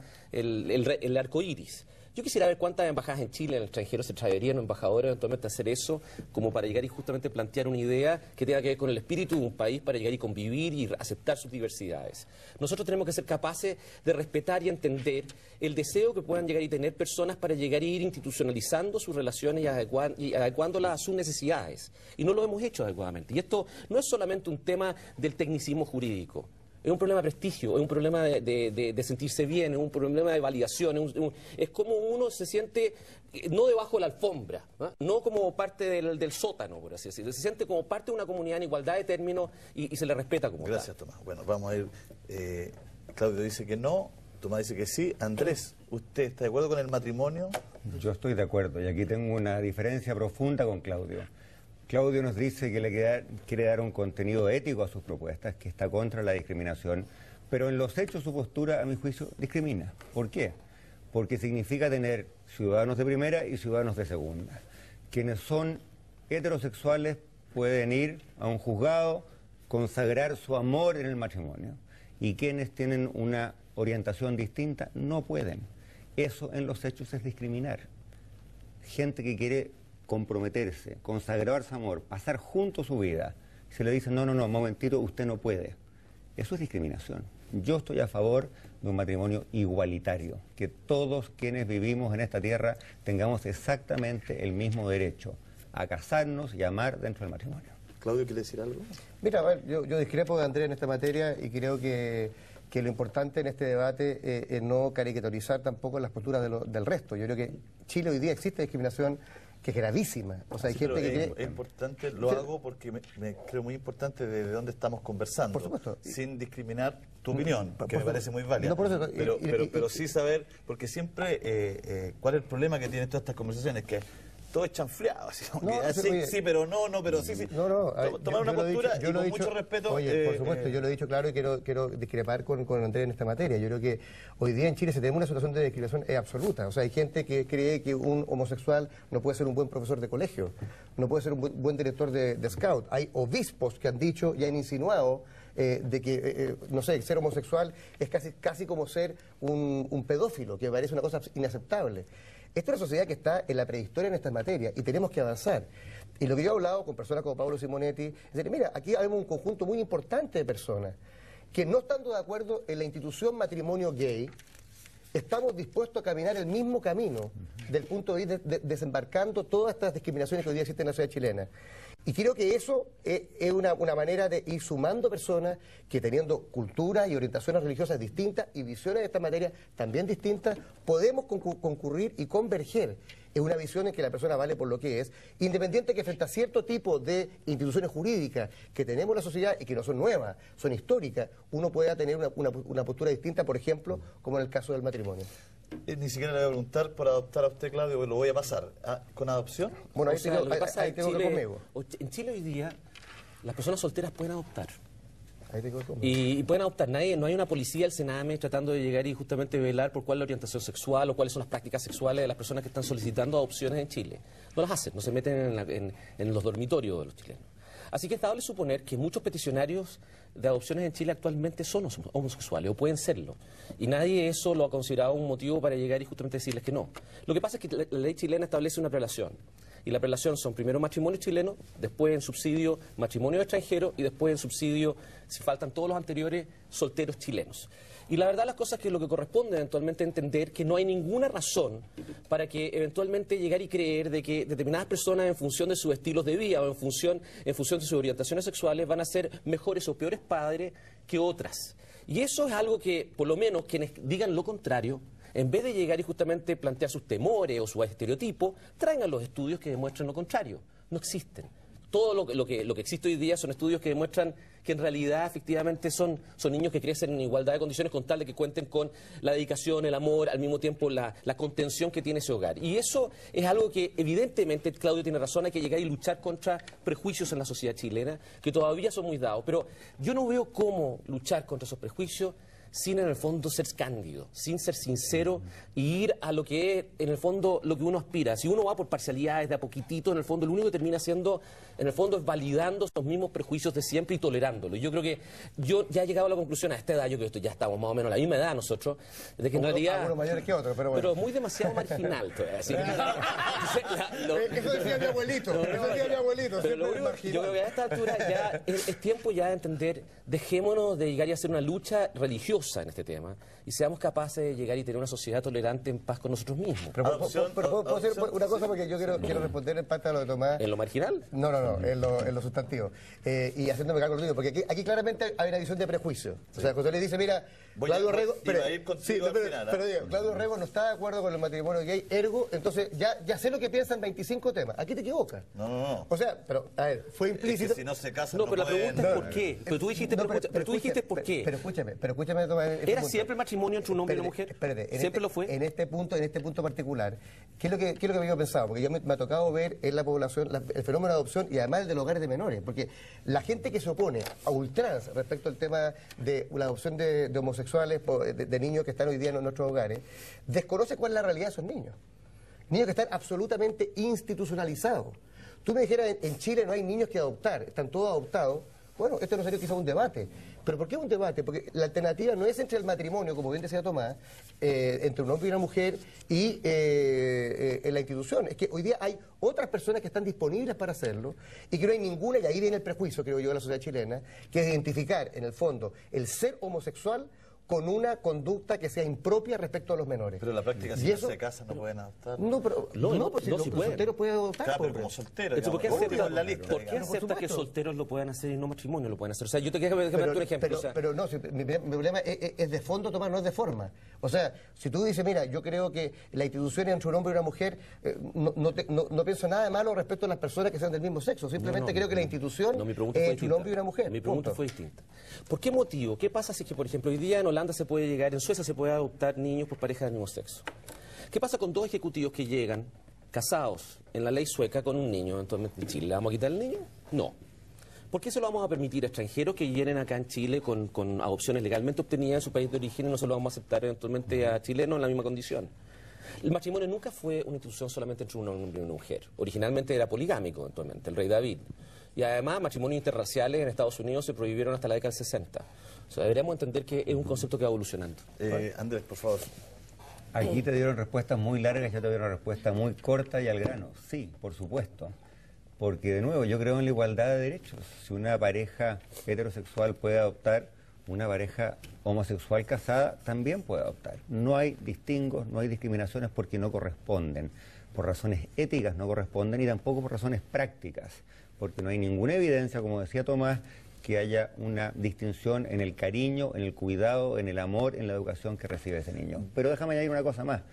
[SPEAKER 4] el arco iris. Yo quisiera ver cuántas embajadas en Chile, en el extranjero, se traerían embajadores eventualmente a hacer eso, como para llegar y justamente plantear una idea que tenga que ver con el espíritu de un país, para llegar y convivir y aceptar sus diversidades. Nosotros tenemos que ser capaces de respetar y entender el deseo que puedan llegar y tener personas para llegar y ir institucionalizando sus relaciones y adecuándolas a sus necesidades. Y no lo hemos hecho adecuadamente. Y esto no es solamente un tema del tecnicismo jurídico. Es un problema de prestigio, es un problema de sentirse bien, es un problema de validación, es como uno se siente, no debajo de la alfombra, no como parte del sótano, por así decirlo, se siente como parte de una comunidad en igualdad de términos y se le respeta como
[SPEAKER 1] Gracias,
[SPEAKER 4] tal.
[SPEAKER 1] Tomás. Bueno, vamos a ir. Claudio dice que no, Tomás dice que sí. Andrés, ¿usted está de acuerdo con el matrimonio?
[SPEAKER 3] Yo estoy de acuerdo, y aquí tengo una diferencia profunda con Claudio. Claudio nos dice que quiere dar un contenido ético a sus propuestas, que está contra la discriminación, pero en los hechos su postura, a mi juicio, discrimina. ¿Por qué? Porque significa tener ciudadanos de primera y ciudadanos de segunda. Quienes son heterosexuales pueden ir a un juzgado, consagrar su amor en el matrimonio, y quienes tienen una orientación distinta no pueden. Eso en los hechos es discriminar. Gente que quiere comprometerse, consagrar su amor, pasar junto su vida, se le dice, no, momentito, usted no puede. Eso es discriminación. Yo estoy a favor de un matrimonio igualitario, que todos quienes vivimos en esta tierra tengamos exactamente el mismo derecho a casarnos y amar dentro del matrimonio.
[SPEAKER 1] Claudio, ¿quiere decir algo?
[SPEAKER 2] Mira, a ver, yo discrepo de Andrés en esta materia y creo que lo importante en este debate es no caricaturizar tampoco las posturas del resto. Yo creo que Chile hoy día existe discriminación que es gravísima. O sea, hay
[SPEAKER 1] Sí,
[SPEAKER 2] gente
[SPEAKER 1] pero
[SPEAKER 2] que
[SPEAKER 1] es
[SPEAKER 2] cree...
[SPEAKER 1] importante, lo
[SPEAKER 2] Sí.
[SPEAKER 1] hago porque me creo muy importante de dónde estamos conversando,
[SPEAKER 2] Por supuesto.
[SPEAKER 1] sin discriminar tu opinión,
[SPEAKER 2] por
[SPEAKER 1] que me
[SPEAKER 2] supuesto.
[SPEAKER 1] parece muy válida.
[SPEAKER 2] No, por eso,
[SPEAKER 1] pero sí saber, porque siempre, ¿cuál es el problema que tienen todas estas conversaciones? Que todo es chanfleado, así como
[SPEAKER 2] No,
[SPEAKER 1] que,
[SPEAKER 2] sí,
[SPEAKER 1] sí,
[SPEAKER 2] oye,
[SPEAKER 1] sí, pero no, pero sí, sí.
[SPEAKER 2] No,
[SPEAKER 1] Tomar una
[SPEAKER 2] yo lo he
[SPEAKER 1] postura
[SPEAKER 2] dicho- yo
[SPEAKER 1] y
[SPEAKER 2] lo he
[SPEAKER 1] con
[SPEAKER 2] dicho-
[SPEAKER 1] mucho respeto.
[SPEAKER 2] Oye, por supuesto, yo lo he dicho claro y quiero discrepar con Andrés en esta materia. Yo creo que hoy día en Chile se tenemos una situación de discriminación absoluta. O sea, hay gente que cree que un homosexual no puede ser un buen profesor de colegio, no puede ser un buen director de scout. Hay obispos que han dicho y han insinuado de que, no sé, ser homosexual es casi como ser un pedófilo, que me parece una cosa inaceptable. Esta es una sociedad que está en la prehistoria en estas materias y tenemos que avanzar. Y lo que yo he hablado con personas como Pablo Simonetti, es decir, mira, aquí hay un conjunto muy importante de personas que no estando de acuerdo en la institución matrimonio gay, estamos dispuestos a caminar el mismo camino del punto de vista desembarcando todas estas discriminaciones que hoy día existen en la sociedad chilena. Y creo que eso es una manera de ir sumando personas que teniendo culturas y orientaciones religiosas distintas y visiones de esta materia también distintas, podemos concurrir y converger en una visión en que la persona vale por lo que es, independiente que frente a cierto tipo de instituciones jurídicas que tenemos en la sociedad y que no son nuevas, son históricas, uno pueda tener una postura distinta, por ejemplo, como en el caso del matrimonio.
[SPEAKER 1] Ni siquiera le voy a preguntar por adoptar a usted, Claudio, lo voy a pasar. ¿Con adopción?
[SPEAKER 2] Bueno, ahí
[SPEAKER 4] O sea,
[SPEAKER 2] tengo,
[SPEAKER 4] lo que pasa
[SPEAKER 2] ahí
[SPEAKER 4] en
[SPEAKER 2] tengo que
[SPEAKER 4] Chile-
[SPEAKER 2] conmigo.
[SPEAKER 4] En Chile hoy día las personas solteras pueden adoptar.
[SPEAKER 2] Ahí tengo que conmigo.
[SPEAKER 4] Y pueden adoptar. No hay una policía, el Sename, tratando de llegar y justamente velar por cuál es la orientación sexual o cuáles son las prácticas sexuales de las personas que están solicitando adopciones en Chile. No las hacen, no se meten en los dormitorios de los chilenos. Así que es dable suponer que muchos peticionarios de adopciones en Chile actualmente son homosexuales o pueden serlo. Y nadie eso lo ha considerado un motivo para llegar y justamente decirles que no. Lo que pasa es que la ley chilena establece una prelación. Y la prelación son primero matrimonio chileno, después en subsidio matrimonio extranjero y después en subsidio, si faltan todos los anteriores, solteros chilenos. Y la verdad las cosas que lo que corresponde eventualmente entender que no hay ninguna razón para que eventualmente llegar y creer de que determinadas personas en función de sus estilos de vida o en función de sus orientaciones sexuales van a ser mejores o peores padres que otras. Y eso es algo que, por lo menos, quienes digan lo contrario, en vez de llegar y justamente plantear sus temores o sus estereotipos, traigan los estudios que demuestren lo contrario. No existen. Todo lo que existe hoy día son estudios que demuestran que en realidad efectivamente son niños que crecen en igualdad de condiciones con tal de que cuenten con la dedicación, el amor, al mismo tiempo la contención que tiene ese hogar. Y eso es algo que evidentemente, Claudio tiene razón, hay que llegar y luchar contra prejuicios en la sociedad chilena, que todavía son muy dados. Pero yo no veo cómo luchar contra esos prejuicios sin en el fondo ser cándido, sin ser sincero y ir a lo que es en el fondo lo que uno aspira. Si uno va por parcialidades de a poquitito, en el fondo lo único que termina haciendo, en el fondo es validando esos mismos prejuicios de siempre y tolerándolo. Yo creo que yo ya he llegado a la conclusión a esta edad, yo creo que ya estamos más o menos a la misma edad nosotros, de que en realidad...
[SPEAKER 2] Algunos mayores que otros, pero bueno.
[SPEAKER 4] Pero muy demasiado marginal, te voy a decir.
[SPEAKER 2] Eso decía mi abuelito, eso decía mi abuelito.
[SPEAKER 4] Pero lo
[SPEAKER 2] siempre
[SPEAKER 4] único,
[SPEAKER 2] marginal.
[SPEAKER 4] yo creo que a esta altura ya es tiempo ya de entender, dejémonos de llegar y hacer una lucha religiosa en este tema y seamos capaces de llegar y tener una sociedad tolerante en paz con nosotros mismos.
[SPEAKER 2] Pero
[SPEAKER 1] Adopción,
[SPEAKER 2] puedo hacer
[SPEAKER 1] adopción,
[SPEAKER 2] una cosa porque yo quiero responder en parte a lo de Tomás.
[SPEAKER 4] ¿En lo marginal?
[SPEAKER 2] No, en lo sustantivo. Y haciéndome cargo de lo digo, porque aquí claramente hay una visión de prejuicio. O sea, José le dice, mira, Claudio Rego...
[SPEAKER 1] iba a ir contigo al final,
[SPEAKER 2] pero digo, Claudio Rego no está de acuerdo con el matrimonio gay, ergo, entonces ya sé lo que piensan 25 temas. Aquí te equivocas.
[SPEAKER 1] No.
[SPEAKER 2] O sea, pero, a ver, fue
[SPEAKER 1] Es
[SPEAKER 2] implícito...
[SPEAKER 1] que si no se casan,
[SPEAKER 4] No, pero la
[SPEAKER 1] pueden.
[SPEAKER 4] pregunta es por qué. Pero tú dijiste,
[SPEAKER 2] No,
[SPEAKER 4] pero tú dijiste por qué.
[SPEAKER 2] Pero escúchame, Tomás. en este
[SPEAKER 4] ¿Era
[SPEAKER 2] punto.
[SPEAKER 4] siempre el matrimonio entre un hombre y una mujer?
[SPEAKER 2] Espérate,
[SPEAKER 4] ¿Siempre lo fue?
[SPEAKER 2] En este punto particular, ¿qué es lo que yo he pensado? Porque me ha tocado ver en la población el fenómeno de adopción y además el de los hogares de menores. Porque la gente que se opone a ultranza respecto al tema de la adopción de homosexuales, de niños que están hoy día en nuestros hogares, desconoce cuál es la realidad de esos niños. Niños que están absolutamente institucionalizados. Tú me dijeras, en Chile no hay niños que adoptar, están todos adoptados. Bueno, esto no sería quizá un debate. ¿Pero por qué un debate? Porque la alternativa no es entre el matrimonio, como bien decía Tomás, entre un hombre y una mujer y en la institución. Es que hoy día hay otras personas que están disponibles para hacerlo y que no hay ninguna, y ahí viene el prejuicio, creo yo, de la sociedad chilena, que es identificar, en el fondo, el ser homosexual con una conducta que sea impropia respecto a los menores.
[SPEAKER 1] Pero en la práctica, si no se casan, no pueden adoptar.
[SPEAKER 2] No, pero pues
[SPEAKER 4] no,
[SPEAKER 2] si
[SPEAKER 4] sí
[SPEAKER 2] los
[SPEAKER 4] pueden.
[SPEAKER 2] solteros pueden adoptar.
[SPEAKER 1] Claro, pero
[SPEAKER 2] pobre.
[SPEAKER 1] como soltero,
[SPEAKER 4] Pero ¿por qué
[SPEAKER 1] digamos,
[SPEAKER 4] acepta,
[SPEAKER 1] en la lista,
[SPEAKER 4] ¿por qué
[SPEAKER 1] digamos.
[SPEAKER 2] por
[SPEAKER 4] acepta que
[SPEAKER 2] supuesto.
[SPEAKER 4] solteros lo puedan hacer y no matrimonio lo pueden hacer? O sea, yo te quiero dar un ejemplo.
[SPEAKER 2] Pero,
[SPEAKER 4] o sea,
[SPEAKER 2] pero no, si mi problema es de fondo, Tomás, no es de forma. O sea, si tú dices, mira, yo creo que la institución entre un hombre y una mujer, no pienso nada de malo respecto a las personas que sean del mismo sexo. Simplemente creo que la institución
[SPEAKER 4] mi pregunta
[SPEAKER 2] es
[SPEAKER 4] fue
[SPEAKER 2] entre un
[SPEAKER 4] distinta.
[SPEAKER 2] hombre y una mujer.
[SPEAKER 4] Mi pregunta
[SPEAKER 2] punto.
[SPEAKER 4] fue distinta. ¿Por qué motivo? ¿Qué pasa si es que, por ejemplo, hoy día en Holanda se puede llegar, en Suecia se puede adoptar niños por parejas del mismo sexo? ¿Qué pasa con dos ejecutivos que llegan casados en la ley sueca con un niño eventualmente en Chile? ¿Le vamos a quitar el niño? No. ¿Por qué se lo vamos a permitir a extranjeros que vienen acá en Chile con adopciones legalmente obtenidas en su país de origen y no se lo vamos a aceptar eventualmente a chilenos en la misma condición? El matrimonio nunca fue una institución solamente entre un hombre y una mujer. Originalmente era poligámico, eventualmente, el rey David. Y además, matrimonios interraciales en Estados Unidos se prohibieron hasta la década del 60. O sea, deberíamos entender que es un concepto que va evolucionando.
[SPEAKER 1] Andrés, por favor.
[SPEAKER 3] Aquí te dieron respuestas muy largas, yo te doy una respuesta muy corta y al grano. Sí, por supuesto. Porque, de nuevo, yo creo en la igualdad de derechos. Si una pareja heterosexual puede adoptar, una pareja homosexual casada también puede adoptar. No hay distingos, no hay discriminaciones porque no corresponden. Por razones éticas no corresponden y tampoco por razones prácticas. Porque no hay ninguna evidencia, como decía Tomás, que haya una distinción en el cariño, en el cuidado, en el amor, en la educación que recibe ese niño. Pero déjame añadir una cosa más.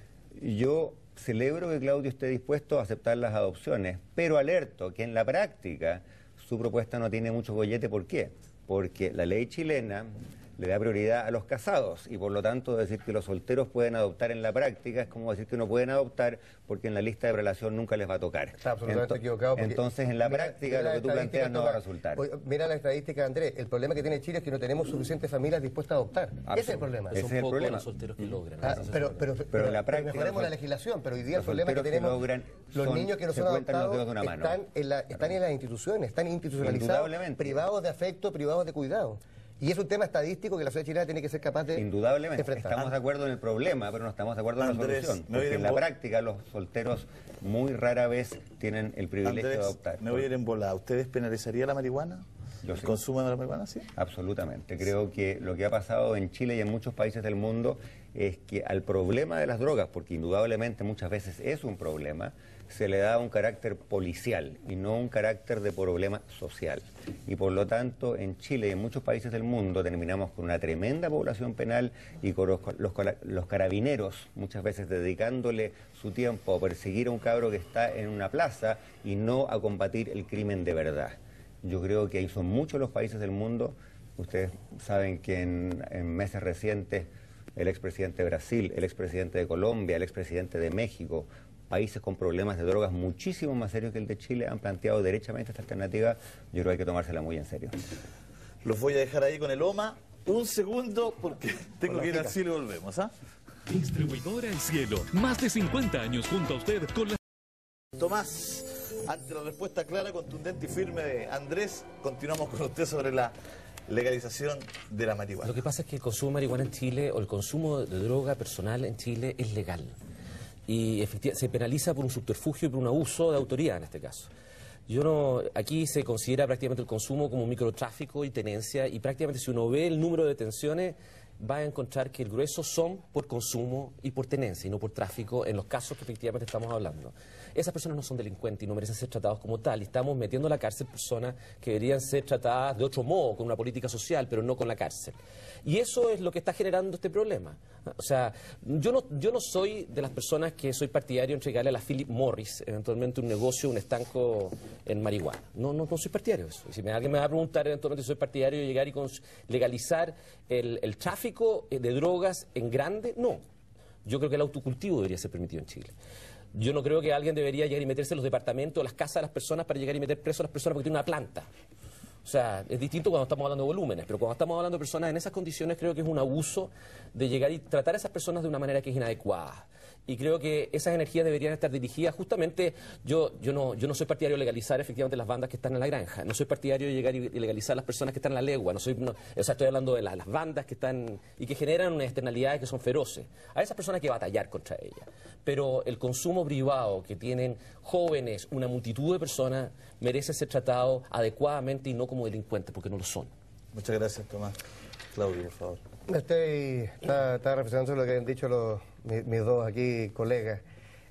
[SPEAKER 3] Yo celebro que Claudio esté dispuesto a aceptar las adopciones, pero alerto que en la práctica su propuesta no tiene mucho gollete. ¿Por qué? Porque la ley chilena le da prioridad a los casados y por lo tanto decir que los solteros pueden adoptar en la práctica es como decir que no pueden adoptar porque en la lista de relación nunca les va a tocar.
[SPEAKER 2] Está absolutamente equivocado.
[SPEAKER 3] Entonces en la práctica lo que tú planteas no va a resultar.
[SPEAKER 2] Mira la estadística, Andrés. El problema que tiene Chile es que no tenemos suficientes familias dispuestas a adoptar. Ese es el problema.
[SPEAKER 3] Ese
[SPEAKER 4] Son
[SPEAKER 3] es el
[SPEAKER 4] pocos
[SPEAKER 3] problema.
[SPEAKER 4] los solteros que logran.
[SPEAKER 3] Pero en la práctica
[SPEAKER 2] mejoremos la legislación, pero hoy día el problema que
[SPEAKER 3] solteros que
[SPEAKER 2] tenemos,
[SPEAKER 3] logran
[SPEAKER 2] los niños que no
[SPEAKER 3] se
[SPEAKER 2] son
[SPEAKER 3] cuentan los dedos
[SPEAKER 2] adoptados
[SPEAKER 3] de una mano.
[SPEAKER 2] están en las instituciones, están institucionalizados,
[SPEAKER 3] Indudablemente.
[SPEAKER 2] privados de afecto, privados de cuidado. Y es un tema estadístico que la sociedad chilena tiene que ser capaz de
[SPEAKER 3] Indudablemente,
[SPEAKER 2] enfrentar.
[SPEAKER 3] estamos de acuerdo en el problema, pero no estamos de acuerdo en la
[SPEAKER 1] Andrés,
[SPEAKER 3] solución.
[SPEAKER 1] me voy a
[SPEAKER 3] Porque
[SPEAKER 1] ir
[SPEAKER 3] en la
[SPEAKER 1] en
[SPEAKER 3] práctica los solteros muy rara vez tienen el privilegio
[SPEAKER 1] Andrés,
[SPEAKER 3] de adoptar.
[SPEAKER 1] me voy a ir en volada. ¿Ustedes penalizarían la marihuana?
[SPEAKER 3] Yo
[SPEAKER 1] ¿El
[SPEAKER 3] sí.
[SPEAKER 1] consumo de la marihuana? Sí.
[SPEAKER 3] Absolutamente. Creo que lo que ha pasado en Chile y en muchos países del mundo es que al problema de las drogas, porque indudablemente muchas veces es un problema, se le da un carácter policial y no un carácter de problema social. Y por lo tanto, en Chile y en muchos países del mundo terminamos con una tremenda población penal y con los carabineros muchas veces dedicándole su tiempo a perseguir a un cabro que está en una plaza y no a combatir el crimen de verdad. Yo creo que ahí son muchos los países del mundo. Ustedes saben que en meses recientes el expresidente de Brasil, el expresidente de Colombia, el expresidente de México, países con problemas de drogas muchísimo más serios que el de Chile, han planteado derechamente esta alternativa. Yo creo que hay que tomársela muy en serio.
[SPEAKER 1] Los voy a dejar ahí con el OMA. Un segundo porque tengo que ir al cielo y volvemos.
[SPEAKER 5] Distribuidora El Cielo, más de 50 años junto a usted con la...
[SPEAKER 1] Tomás, ante la respuesta clara, contundente y firme de Andrés, continuamos con usted sobre la legalización de la marihuana.
[SPEAKER 4] Lo que pasa es que el consumo de marihuana en Chile o el consumo de droga personal en Chile es legal. Y efectivamente se penaliza por un subterfugio y por un abuso de autoridad en este caso. Aquí se considera prácticamente el consumo como un microtráfico y tenencia, y prácticamente si uno ve el número de detenciones va a encontrar que el grueso son por consumo y por tenencia y no por tráfico en los casos que efectivamente estamos hablando. Esas personas no son delincuentes y no merecen ser tratados como tal, y estamos metiendo a la cárcel personas que deberían ser tratadas de otro modo, con una política social, pero no con la cárcel. Y eso es lo que está generando este problema. O sea, yo no soy de las personas que soy partidario de entregarle a la Philip Morris eventualmente un negocio, un estanco en marihuana. No soy partidario de eso. Si alguien me va a preguntar eventualmente si soy partidario de llegar y legalizar el tráfico de drogas en grande, no. Yo creo que el autocultivo debería ser permitido en Chile. Yo no creo que alguien debería llegar y meterse en los departamentos, las casas de las personas para llegar y meter preso a las personas porque tiene una planta. O sea, es distinto cuando estamos hablando de volúmenes, pero cuando estamos hablando de personas en esas condiciones creo que es un abuso de llegar y tratar a esas personas de una manera que es inadecuada. Y creo que esas energías deberían estar dirigidas justamente, yo no soy partidario de legalizar efectivamente las bandas que están en la granja, no soy partidario de llegar y legalizar las personas que están en la legua, o sea, estoy hablando de las bandas que están y que generan unas externalidades que son feroces. A esas personas hay que batallar contra ellas. Pero el consumo privado que tienen jóvenes, una multitud de personas, merece ser tratado adecuadamente y no como delincuentes, porque no lo son.
[SPEAKER 1] Muchas gracias, Tomás. Claudio, por favor.
[SPEAKER 2] Estaba reflexionando sobre lo que han dicho mis dos aquí colegas.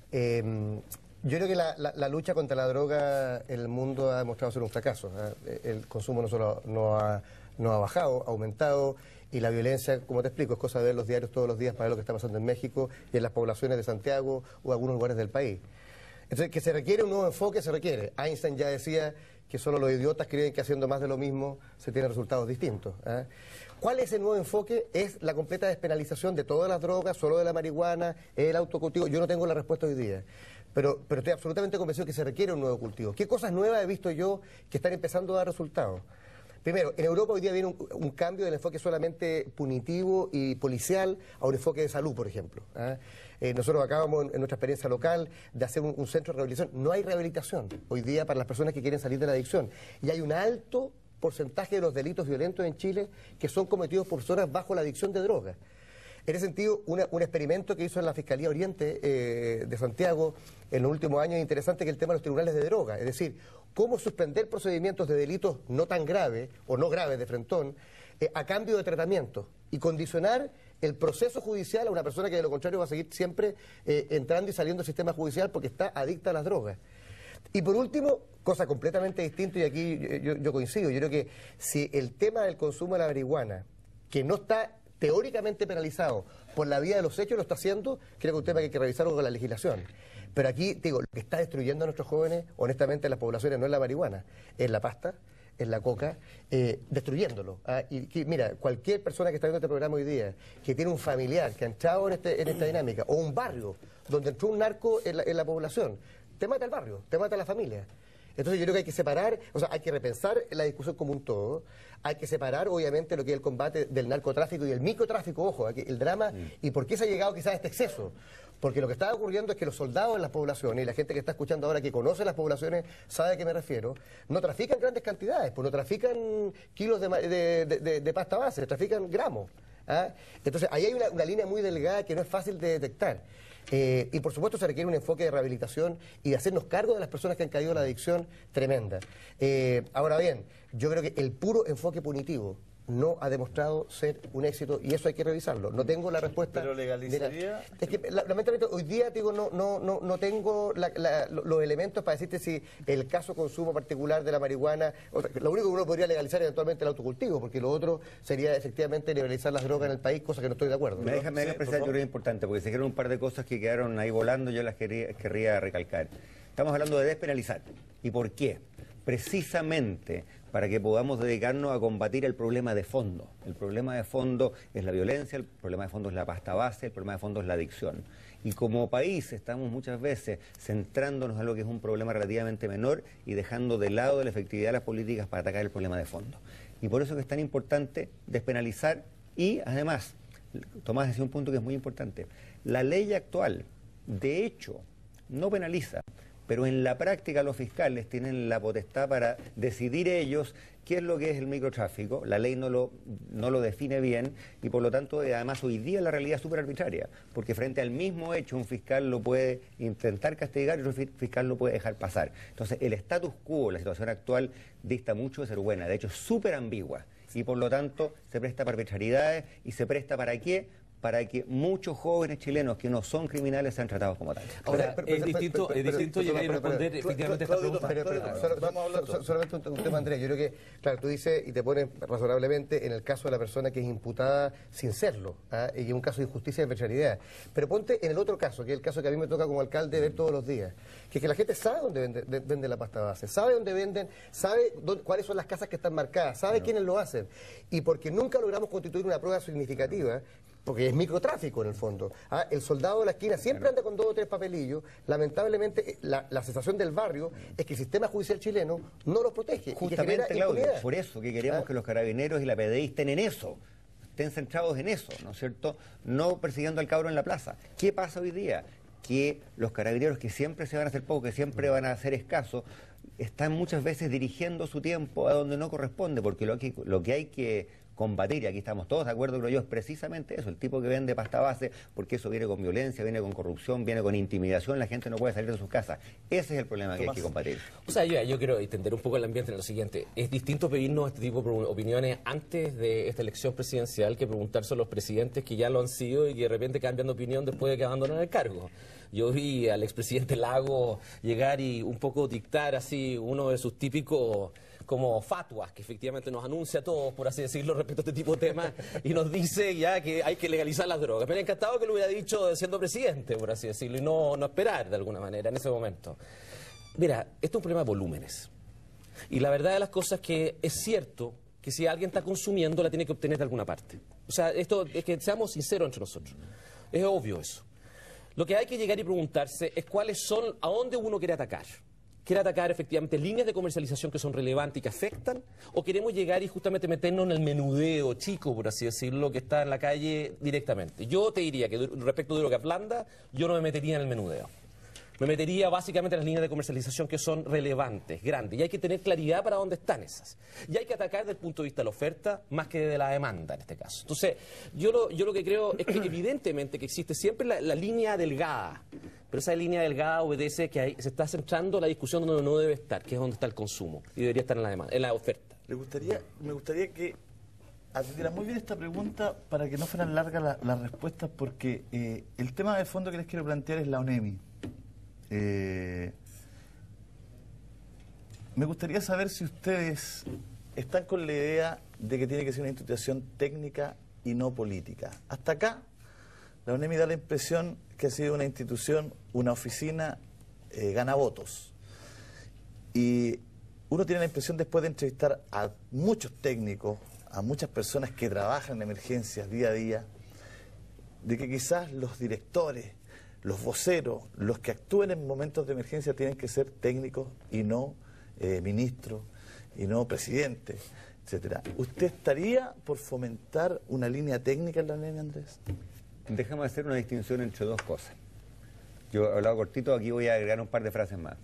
[SPEAKER 2] Yo creo que la lucha contra la droga en el mundo ha demostrado ser un fracaso. El consumo no solo no ha bajado, ha aumentado, y la violencia, como te explico, es cosa de ver los diarios todos los días para ver lo que está pasando en México y en las poblaciones de Santiago o algunos lugares del país. Entonces, que se requiere un nuevo enfoque, se requiere. Einstein ya decía que solo los idiotas creen que haciendo más de lo mismo se tienen resultados distintos. ¿Cuál es el nuevo enfoque? Es la completa despenalización de todas las drogas, solo de la marihuana, el autocultivo. Yo no tengo la respuesta hoy día, pero estoy absolutamente convencido que se requiere un nuevo cultivo. ¿Qué cosas nuevas he visto yo que están empezando a dar resultados? Primero, en Europa hoy día viene un cambio del enfoque solamente punitivo y policial a un enfoque de salud, por ejemplo. Nosotros acabamos en nuestra experiencia local de hacer un centro de rehabilitación. No hay rehabilitación hoy día para las personas que quieren salir de la adicción. Y hay un alto porcentaje de los delitos violentos en Chile que son cometidos por personas bajo la adicción de drogas. En ese sentido, un experimento que hizo en la Fiscalía Oriente de Santiago en los últimos años es interesante, que el tema de los tribunales de droga, es decir, cómo suspender procedimientos de delitos no tan graves o no graves de frentón a cambio de tratamiento y condicionar el proceso judicial a una persona que de lo contrario va a seguir siempre entrando y saliendo del sistema judicial porque está adicta a las drogas. Y por último, cosa completamente distinta, y aquí yo coincido, yo creo que si el tema del consumo de la marihuana, que no está teóricamente penalizado por la vía de los hechos, lo está haciendo, creo que es un tema que hay que revisarlo con la legislación. Pero aquí, digo, lo que está destruyendo a nuestros jóvenes, honestamente, en las poblaciones no es la marihuana, es la pasta, es la coca, destruyéndolo. Mira, cualquier persona que está viendo este programa hoy día, que tiene un familiar que ha entrado en esta dinámica, o un barrio donde entró un narco en la población, te mata el barrio, te mata la familia. Entonces yo creo que hay que separar, o sea, hay que repensar la discusión como un todo, hay que separar obviamente lo que es el combate del narcotráfico y el microtráfico, ojo, el drama, y por qué se ha llegado quizás a este exceso. Porque lo que está ocurriendo es que los soldados en las poblaciones, y la gente que está escuchando ahora que conoce las poblaciones sabe a qué me refiero, no trafican grandes cantidades, pues no trafican kilos de pasta base, trafican gramos. Entonces ahí hay una línea muy delgada que no es fácil de detectar. Y por supuesto se requiere un enfoque de rehabilitación y de hacernos cargo de las personas que han caído en la adicción tremenda. Ahora bien, yo creo que el puro enfoque punitivo no ha demostrado ser un éxito y eso hay que revisarlo. No tengo la respuesta.
[SPEAKER 1] ¿Pero legalizaría?
[SPEAKER 2] Es que lamentablemente hoy día digo no tengo los elementos para decirte si el caso consumo particular de la marihuana, lo único que uno podría legalizar es eventualmente el autocultivo, porque lo otro sería efectivamente liberalizar las drogas en el país, cosa que no estoy de acuerdo.
[SPEAKER 3] Me deja precisar, yo creo que es importante, porque se dijeron un par de cosas que quedaron ahí volando, yo las querría recalcar. Estamos hablando de despenalizar. ¿Y por qué? Precisamente para que podamos dedicarnos a combatir el problema de fondo. El problema de fondo es la violencia, el problema de fondo es la pasta base, el problema de fondo es la adicción. Y como país estamos muchas veces centrándonos en lo que es un problema relativamente menor y dejando de lado la efectividad de las políticas para atacar el problema de fondo. Y por eso que es tan importante despenalizar y además, Tomás decía un punto que es muy importante, la ley actual, de hecho, no penaliza, pero en la práctica los fiscales tienen la potestad para decidir ellos qué es lo que es el microtráfico. La ley no lo define bien y por lo tanto además hoy día la realidad es súper arbitraria, porque frente al mismo hecho un fiscal lo puede intentar castigar y otro fiscal lo puede dejar pasar. Entonces el status quo, la situación actual, dista mucho de ser buena, de hecho es súper ambigua y por lo tanto se presta para arbitrariedades y se presta ¿para qué? Para que muchos jóvenes chilenos que no son criminales sean tratados como tales.
[SPEAKER 4] Ahora, es distinto llegar y responder efectivamente a esta pregunta.
[SPEAKER 2] Solamente un tema, Andrés. Yo creo que, claro, tú dices y te pones razonablemente en el caso de la persona que es imputada sin serlo, y es un caso de injusticia y arbitrariedad. Pero ponte en el otro caso, que es el caso que a mí me toca como alcalde ver todos los días, que es que la gente sabe dónde vende la pasta base, sabe dónde venden, sabe cuáles son las casas que están marcadas, sabe quiénes lo hacen. Y porque nunca logramos constituir una prueba significativa, porque es microtráfico en el fondo. El soldado de la esquina siempre anda con 2 o 3 papelillos. Lamentablemente, la sensación del barrio es que el sistema judicial chileno no los protege.
[SPEAKER 3] Justamente, Claudio, por eso que queremos que los carabineros y la PDI estén en eso, estén centrados en eso, ¿no es cierto? No persiguiendo al cabro en la plaza. ¿Qué pasa hoy día? Que los carabineros, que siempre se van a hacer poco, que siempre van a ser escasos, están muchas veces dirigiendo su tiempo a donde no corresponde, porque lo que hay que combatir, y aquí estamos todos de acuerdo, creo yo, es precisamente eso, el tipo que vende pasta base, porque eso viene con violencia, viene con corrupción, viene con intimidación, la gente no puede salir de sus casas. Ese es el problema que hay que combatir.
[SPEAKER 4] O sea, yo quiero entender un poco el ambiente en lo siguiente. Es distinto pedirnos este tipo de opiniones antes de esta elección presidencial que preguntarse a los presidentes que ya lo han sido y que de repente cambian de opinión después de que abandonan el cargo. Yo vi al expresidente Lagos llegar y un poco dictar así uno de sus típicos como fatuas, que efectivamente nos anuncia a todos, por así decirlo, respecto a este tipo de temas, y nos dice ya que hay que legalizar las drogas. Me hubiera encantado que lo hubiera dicho siendo presidente, por así decirlo, y no esperar de alguna manera en ese momento. Mira, esto es un problema de volúmenes. Y la verdad de las cosas es que es cierto que si alguien está consumiendo, la tiene que obtener de alguna parte. O sea, esto es que seamos sinceros entre nosotros. Es obvio eso. Lo que hay que llegar y preguntarse es cuáles son, a dónde uno quiere atacar. ¿Quiere atacar efectivamente líneas de comercialización que son relevantes y que afectan? ¿O queremos llegar y justamente meternos en el menudeo chico, por así decirlo, que está en la calle directamente? Yo te diría que respecto de lo que ablanda, yo no me metería en el menudeo. Me metería básicamente en las líneas de comercialización que son relevantes, grandes, y hay que tener claridad para dónde están esas. Y hay que atacar desde el punto de vista de la oferta más que de la demanda en este caso. Entonces, yo lo que creo es que evidentemente que existe siempre la línea delgada, pero esa línea delgada obedece que se está centrando la discusión donde no debe estar, que es donde está el consumo, y debería estar en la demanda, en la oferta.
[SPEAKER 1] Me gustaría que atendiera muy bien esta pregunta para que no fueran largas las respuestas, porque el tema de fondo que les quiero plantear es la ONEMI. Me gustaría saber si ustedes están con la idea de que tiene que ser una institución técnica y no política. Hasta acá, la ONEMI da la impresión que ha sido una institución, una oficina gana votos. Y uno tiene la impresión, después de entrevistar a muchos técnicos, a muchas personas que trabajan en emergencias día a día, de que quizás los directores, los voceros, los que actúen en momentos de emergencia tienen que ser técnicos y no ministros, y no presidentes, etcétera. ¿Usted estaría por fomentar una línea técnica en la ONEMI, Andrés?
[SPEAKER 3] Déjame hacer una distinción entre dos cosas. Yo he hablado cortito, aquí voy a agregar un par de frases más.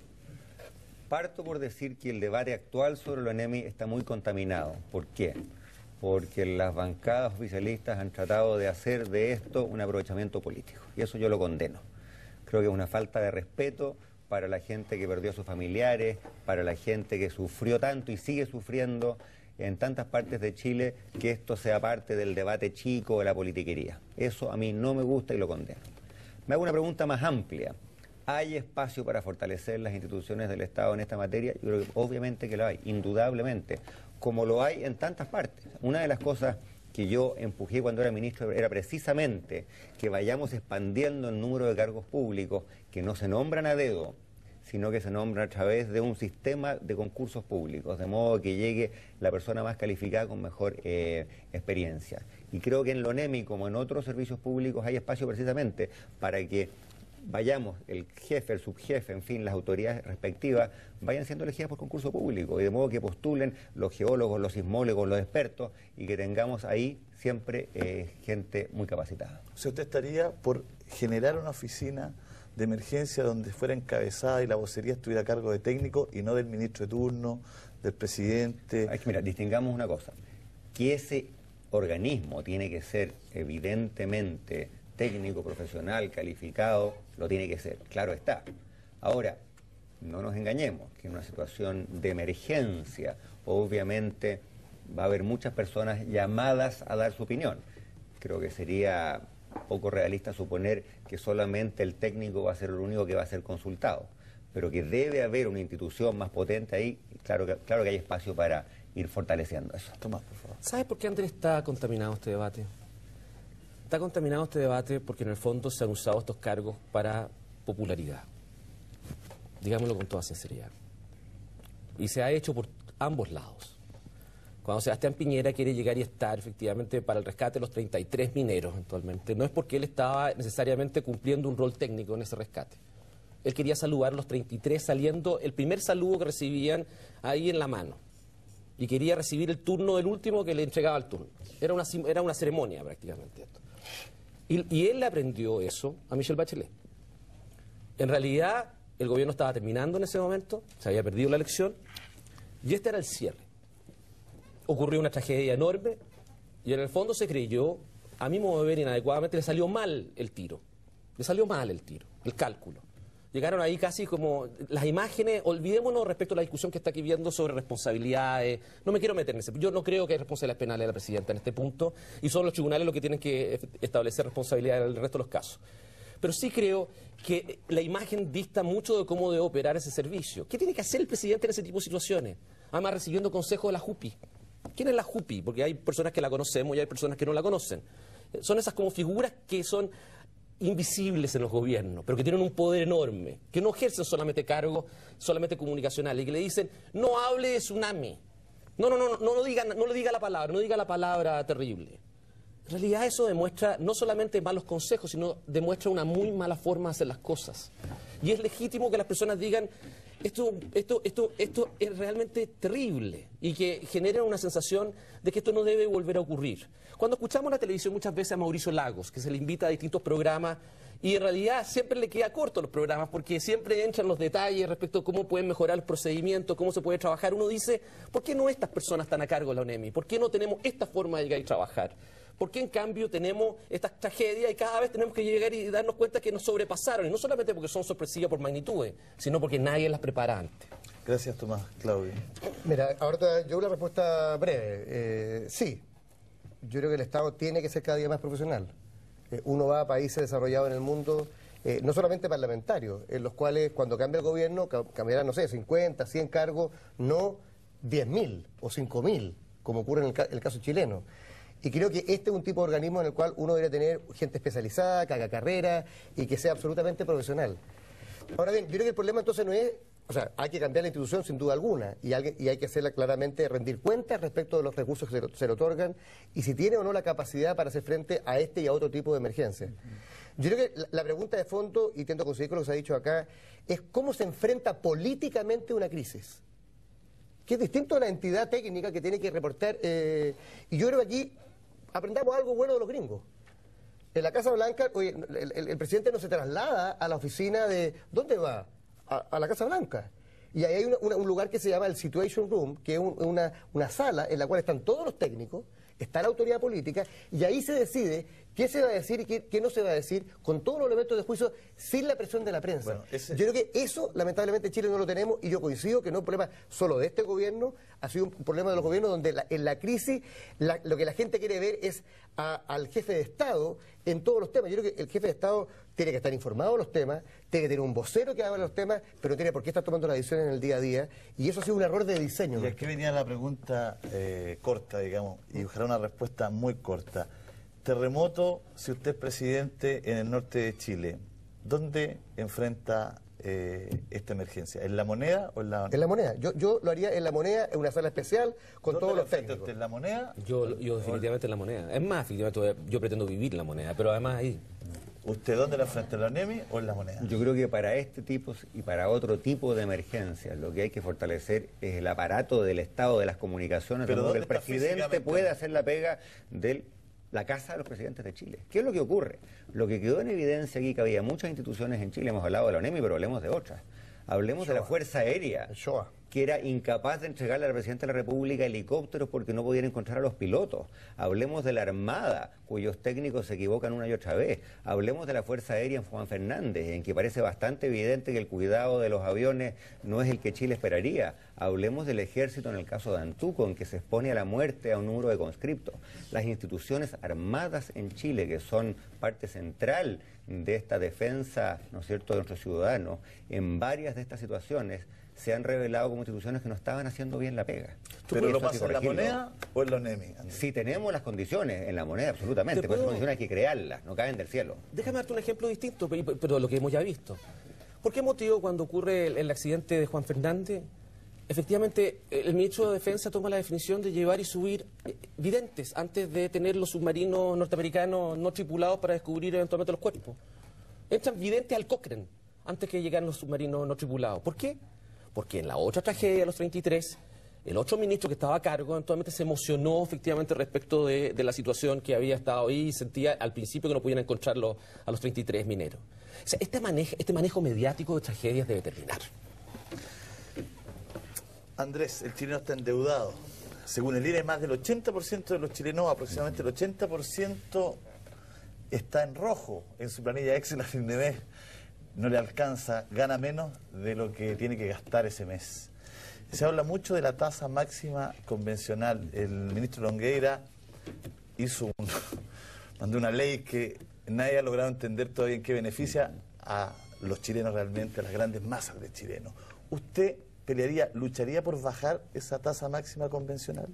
[SPEAKER 3] Parto por decir que el debate actual sobre la ONEMI está muy contaminado. ¿Por qué? Porque las bancadas oficialistas han tratado de hacer de esto un aprovechamiento político. Y eso yo lo condeno. Creo que es una falta de respeto para la gente que perdió a sus familiares, para la gente que sufrió tanto y sigue sufriendo en tantas partes de Chile, que esto sea parte del debate chico de la politiquería. Eso a mí no me gusta y lo condeno. Me hago una pregunta más amplia. ¿Hay espacio para fortalecer las instituciones del Estado en esta materia? Yo creo que obviamente que lo hay, indudablemente, como lo hay en tantas partes. Una de las cosas que yo empujé cuando era ministro era precisamente que vayamos expandiendo el número de cargos públicos que no se nombran a dedo, sino que se nombran a través de un sistema de concursos públicos, de modo que llegue la persona más calificada con mejor experiencia. Y creo que en la ONEMI, como en otros servicios públicos, hay espacio precisamente para que vayamos, el jefe, el subjefe, en fin, las autoridades respectivas, vayan siendo elegidas por concurso público, y de modo que postulen los geólogos, los sismólogos, los expertos, y que tengamos ahí siempre gente muy capacitada.
[SPEAKER 1] O sea, ¿usted estaría por generar una oficina de emergencia donde fuera encabezada y la vocería estuviera a cargo de técnico y no del ministro de turno, del presidente?
[SPEAKER 3] Es que, mira, distingamos una cosa, que ese organismo tiene que ser evidentemente técnico, profesional, calificado, lo tiene que ser, claro está. Ahora, no nos engañemos, que en una situación de emergencia, obviamente va a haber muchas personas llamadas a dar su opinión. Creo que sería poco realista suponer que solamente el técnico va a ser el único que va a ser consultado, pero que debe haber una institución más potente ahí, claro que hay espacio para ir fortaleciendo eso.
[SPEAKER 1] Tomás, por favor.
[SPEAKER 4] ¿Sabes por qué, Andrés, está contaminado este debate? Está contaminado este debate porque en el fondo se han usado estos cargos para popularidad. Digámoslo con toda sinceridad. Y se ha hecho por ambos lados. Cuando Sebastián Piñera quiere llegar y estar efectivamente para el rescate de los 33 mineros actualmente, no es porque él estaba necesariamente cumpliendo un rol técnico en ese rescate. Él quería saludar a los 33 saliendo, el primer saludo que recibían ahí en la mano. Y quería recibir el turno del último que le entregaba el turno. Era una ceremonia prácticamente esto. Y él le aprendió eso a Michelle Bachelet. En realidad, el gobierno estaba terminando en ese momento, se había perdido la elección, y este era el cierre. Ocurrió una tragedia enorme, Y en el fondo se creyó, a mi modo de ver inadecuadamente, le salió mal el tiro. Le salió mal el tiro, el cálculo. Llegaron ahí casi como las imágenes, olvidémonos respecto a la discusión que está aquí viendo sobre responsabilidades. No me quiero meter en ese. Yo no creo que hay responsabilidades penales de la presidenta en este punto, y son los tribunales los que tienen que establecer responsabilidades en el resto de los casos. Pero sí creo que la imagen dista mucho de cómo debe operar ese servicio. ¿Qué tiene que hacer el presidente en ese tipo de situaciones? Además, recibiendo consejos de la JUPI. ¿Quién es la JUPI? Porque hay personas que la conocemos y hay personas que no la conocen. Son esas como figuras que son invisibles en los gobiernos, pero que tienen un poder enorme, que no ejercen solamente cargos, solamente comunicacionales, y que le dicen, no hable de tsunami. No lo diga la palabra terrible. En realidad eso demuestra no solamente malos consejos, sino demuestra una muy mala forma de hacer las cosas. Y es legítimo que las personas digan, esto es realmente terrible, y que genera una sensación de que esto no debe volver a ocurrir. Cuando escuchamos en la televisión muchas veces a Mauricio Lagos, que se le invita a distintos programas, y en realidad siempre le queda corto los programas, porque siempre entran los detalles respecto a cómo pueden mejorar el procedimiento, cómo se puede trabajar. Uno dice, ¿por qué no estas personas están a cargo de la ONEMI? ¿Por qué no tenemos esta forma de llegar y trabajar? ¿Por qué en cambio tenemos estas tragedias y cada vez tenemos que llegar y darnos cuenta que nos sobrepasaron? Y no solamente porque son sorpresivas por magnitudes, sino porque nadie las prepara antes.
[SPEAKER 1] Gracias, Tomás. Claudio.
[SPEAKER 2] Mira, ahora yo una respuesta breve. Sí, yo creo que el Estado tiene que ser cada día más profesional. Uno va a países desarrollados en el mundo, no solamente parlamentarios, en los cuales cuando cambia el gobierno cambiarán, no sé, 50, 100 cargos, no 10.000 o 5.000, como ocurre en el caso chileno. Y creo que este es un tipo de organismo en el cual uno debería tener gente especializada, que haga carrera y que sea absolutamente profesional. Ahora bien, yo creo que el problema entonces no es, o sea, hay que cambiar la institución sin duda alguna, y hay que hacerla claramente rendir cuentas respecto de los recursos que se le otorgan y si tiene o no la capacidad para hacer frente a este y a otro tipo de emergencias. Yo creo que la pregunta de fondo, y tiendo a conseguir con lo que se ha dicho acá, es cómo se enfrenta políticamente una crisis, que es distinto a la entidad técnica que tiene que reportar, y yo creo que aquí aprendamos algo bueno de los gringos. En la Casa Blanca, oye, el presidente no se traslada a la oficina de... ¿Dónde va? A la Casa Blanca. Y ahí hay un lugar que se llama el Situation Room, que es una sala en la cual están todos los técnicos, está la autoridad política, y ahí se decide qué se va a decir y qué no se va a decir, con todos los elementos de juicio, sin la presión de la prensa. Bueno, yo creo que eso, lamentablemente, en Chile no lo tenemos, y yo coincido que no es un problema solo de este gobierno, ha sido un problema de los gobiernos donde en la crisis lo que la gente quiere ver es al jefe de Estado en todos los temas. Yo creo que el jefe de Estado tiene que estar informado de los temas, tiene que tener un vocero que habla de los temas, pero no tiene por qué estar tomando las decisiones en el día a día, y eso ha sido un error de diseño.
[SPEAKER 1] Y aquí venía la pregunta corta, digamos, y ojalá una respuesta muy corta. Terremoto, si usted es presidente en el norte de Chile, ¿dónde enfrenta esta emergencia? ¿En La Moneda o en la...?
[SPEAKER 2] En La Moneda. Yo lo haría en La Moneda, en una sala especial, con todos los técnicos.
[SPEAKER 1] ¿Usted en La Moneda?
[SPEAKER 4] Yo definitivamente en La Moneda. Es más, efectivamente, yo pretendo vivir en La Moneda, pero además ahí...
[SPEAKER 1] ¿Usted dónde la enfrenta, en la ONEMI o en La Moneda?
[SPEAKER 3] Yo creo que para este tipo y para otro tipo de emergencias lo que hay que fortalecer es el aparato del Estado de las comunicaciones, de modo que el presidente pueda hacer la pega de la Casa de los Presidentes de Chile. ¿Qué es lo que ocurre? Lo que quedó en evidencia aquí, que había muchas instituciones en Chile, hemos hablado de la ONEMI, pero hablemos de otras. Hablemos de la Fuerza Aérea, que era incapaz de entregarle a la Presidenta de la República helicópteros porque no podían encontrar a los pilotos. Hablemos de la Armada, cuyos técnicos se equivocan una y otra vez. Hablemos de la Fuerza Aérea en Juan Fernández, en que parece bastante evidente que el cuidado de los aviones no es el que Chile esperaría. Hablemos del Ejército en el caso de Antuco, en que se expone a la muerte a un número de conscriptos. Las instituciones armadas en Chile, que son parte central de esta defensa, ¿no es cierto?, de nuestros ciudadanos, en varias de estas situaciones se han revelado como instituciones que no estaban haciendo bien la pega.
[SPEAKER 1] ¿Pero lo pasa en La Moneda o en la ONEMI?
[SPEAKER 3] Si tenemos las condiciones en La Moneda, absolutamente, pero esas condiciones hay que crearlas, no caen del cielo.
[SPEAKER 4] Déjame darte un ejemplo distinto, pero lo que hemos ya visto. ¿Por qué motivo cuando ocurre el accidente de Juan Fernández, efectivamente el ministro de Defensa toma la definición de llevar y subir videntes antes de tener los submarinos norteamericanos no tripulados para descubrir eventualmente los cuerpos? Entran videntes al Cochrane antes que llegaran los submarinos no tripulados. ¿Por qué? Porque en la otra tragedia de los 33, el otro ministro que estaba a cargo eventualmente se emocionó efectivamente respecto de la situación que había estado ahí y sentía al principio que no podían encontrarlo a los 33 mineros. O sea, este manejo mediático de tragedias debe terminar.
[SPEAKER 1] Andrés, el chileno está endeudado. Según el INE, más del 80% de los chilenos, aproximadamente el 80%, está en rojo en su planilla Excel a fin de mes. No le alcanza, gana menos de lo que tiene que gastar ese mes. Se habla mucho de la tasa máxima convencional. El ministro Longueira mandó una ley que nadie ha logrado entender todavía en qué beneficia a los chilenos realmente, a las grandes masas de chilenos. ¿Usted lucharía por bajar esa tasa máxima convencional?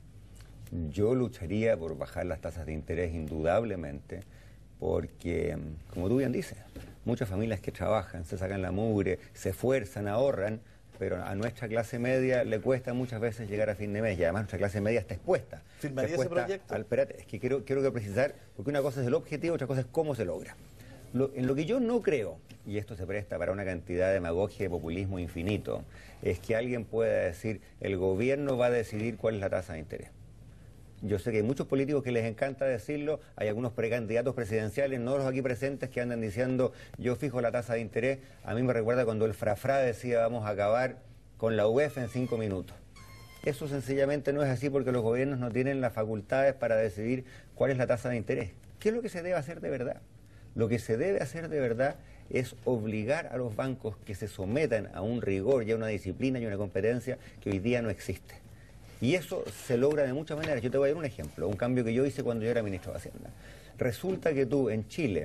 [SPEAKER 3] Yo lucharía por bajar las tasas de interés indudablemente, porque, como tú bien dices, muchas familias que trabajan, se sacan la mugre, se esfuerzan, ahorran, pero a nuestra clase media le cuesta muchas veces llegar a fin de mes, y además nuestra clase media está expuesta.
[SPEAKER 1] ¿Firmaría ese proyecto?
[SPEAKER 3] Espérate, es que quiero que precisar, porque una cosa es el objetivo, otra cosa es cómo se logra. En lo que yo no creo, y esto se presta para una cantidad de demagogia y populismo infinito, es que alguien pueda decir, el gobierno va a decidir cuál es la tasa de interés. Yo sé que hay muchos políticos que les encanta decirlo, hay algunos precandidatos presidenciales, no los aquí presentes, que andan diciendo, yo fijo la tasa de interés. A mí me recuerda cuando el Frafra decía, vamos a acabar con la UEF en 5 minutos. Eso sencillamente no es así, porque los gobiernos no tienen las facultades para decidir cuál es la tasa de interés. ¿Qué es lo que se debe hacer de verdad? Lo que se debe hacer de verdad es obligar a los bancos que se sometan a un rigor y a una disciplina y una competencia que hoy día no existe. Y eso se logra de muchas maneras. Yo te voy a dar un ejemplo, un cambio que yo hice cuando yo era ministro de Hacienda. Resulta que tú en Chile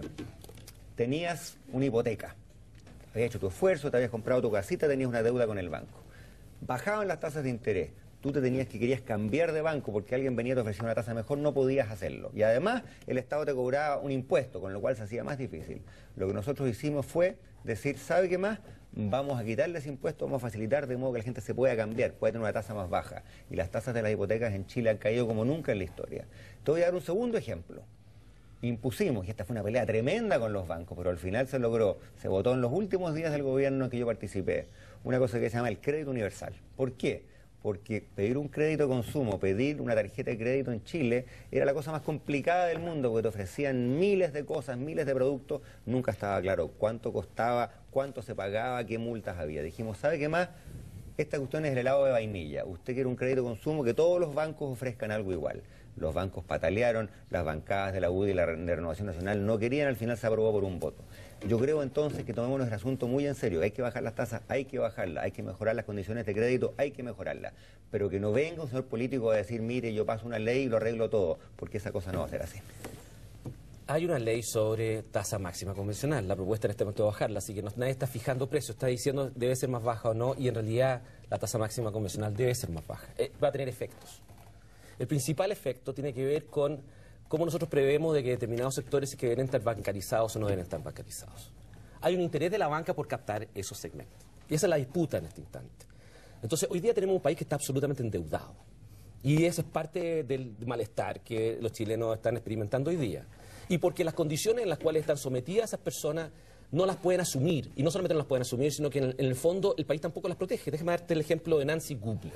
[SPEAKER 3] tenías una hipoteca, habías hecho tu esfuerzo, te habías comprado tu casita, tenías una deuda con el banco. Bajaban las tasas de interés, tú querías cambiar de banco porque alguien venía y te ofrecía una tasa mejor, no podías hacerlo. Y además el Estado te cobraba un impuesto, con lo cual se hacía más difícil. Lo que nosotros hicimos fue decir, ¿sabe qué más? Vamos a quitarle ese impuesto, vamos a facilitar de modo que la gente se pueda cambiar, pueda tener una tasa más baja. Y las tasas de las hipotecas en Chile han caído como nunca en la historia. Te voy a dar un segundo ejemplo. Impusimos, y esta fue una pelea tremenda con los bancos, pero al final se logró, se votó en los últimos días del gobierno en que yo participé, una cosa que se llama el crédito universal. ¿Por qué? Porque pedir un crédito de consumo, pedir una tarjeta de crédito en Chile, era la cosa más complicada del mundo, porque te ofrecían miles de cosas, miles de productos, nunca estaba claro cuánto costaba, cuánto se pagaba, qué multas había. Dijimos, ¿sabe qué más? Esta cuestión es el helado de vainilla. Usted quiere un crédito de consumo, que todos los bancos ofrezcan algo igual. Los bancos patalearon, las bancadas de la UDI y la de Renovación Nacional no querían, al final se aprobó por un voto. Yo creo entonces que tomémonos el asunto muy en serio. Hay que bajar las tasas, hay que bajarlas, hay que mejorar las condiciones de crédito, hay que mejorarlas. Pero que no venga un señor político a decir, mire, yo paso una ley y lo arreglo todo, porque esa cosa no va a ser así.
[SPEAKER 4] Hay una ley sobre tasa máxima convencional, la propuesta en este momento es bajarla, así que nadie está fijando precios, está diciendo debe ser más baja o no, y en realidad la tasa máxima convencional debe ser más baja. Va a tener efectos. El principal efecto tiene que ver con cómo nosotros prevemos de que determinados sectores que deben estar bancarizados o no deben estar bancarizados. Hay un interés de la banca por captar esos segmentos, y esa es la disputa en este instante. Entonces, hoy día tenemos un país que está absolutamente endeudado, y eso es parte del malestar que los chilenos están experimentando hoy día. Y porque las condiciones en las cuales están sometidas esas personas no las pueden asumir. Y no solamente no las pueden asumir, sino que en el fondo el país tampoco las protege. Déjame darte el ejemplo de Nancy Gubler,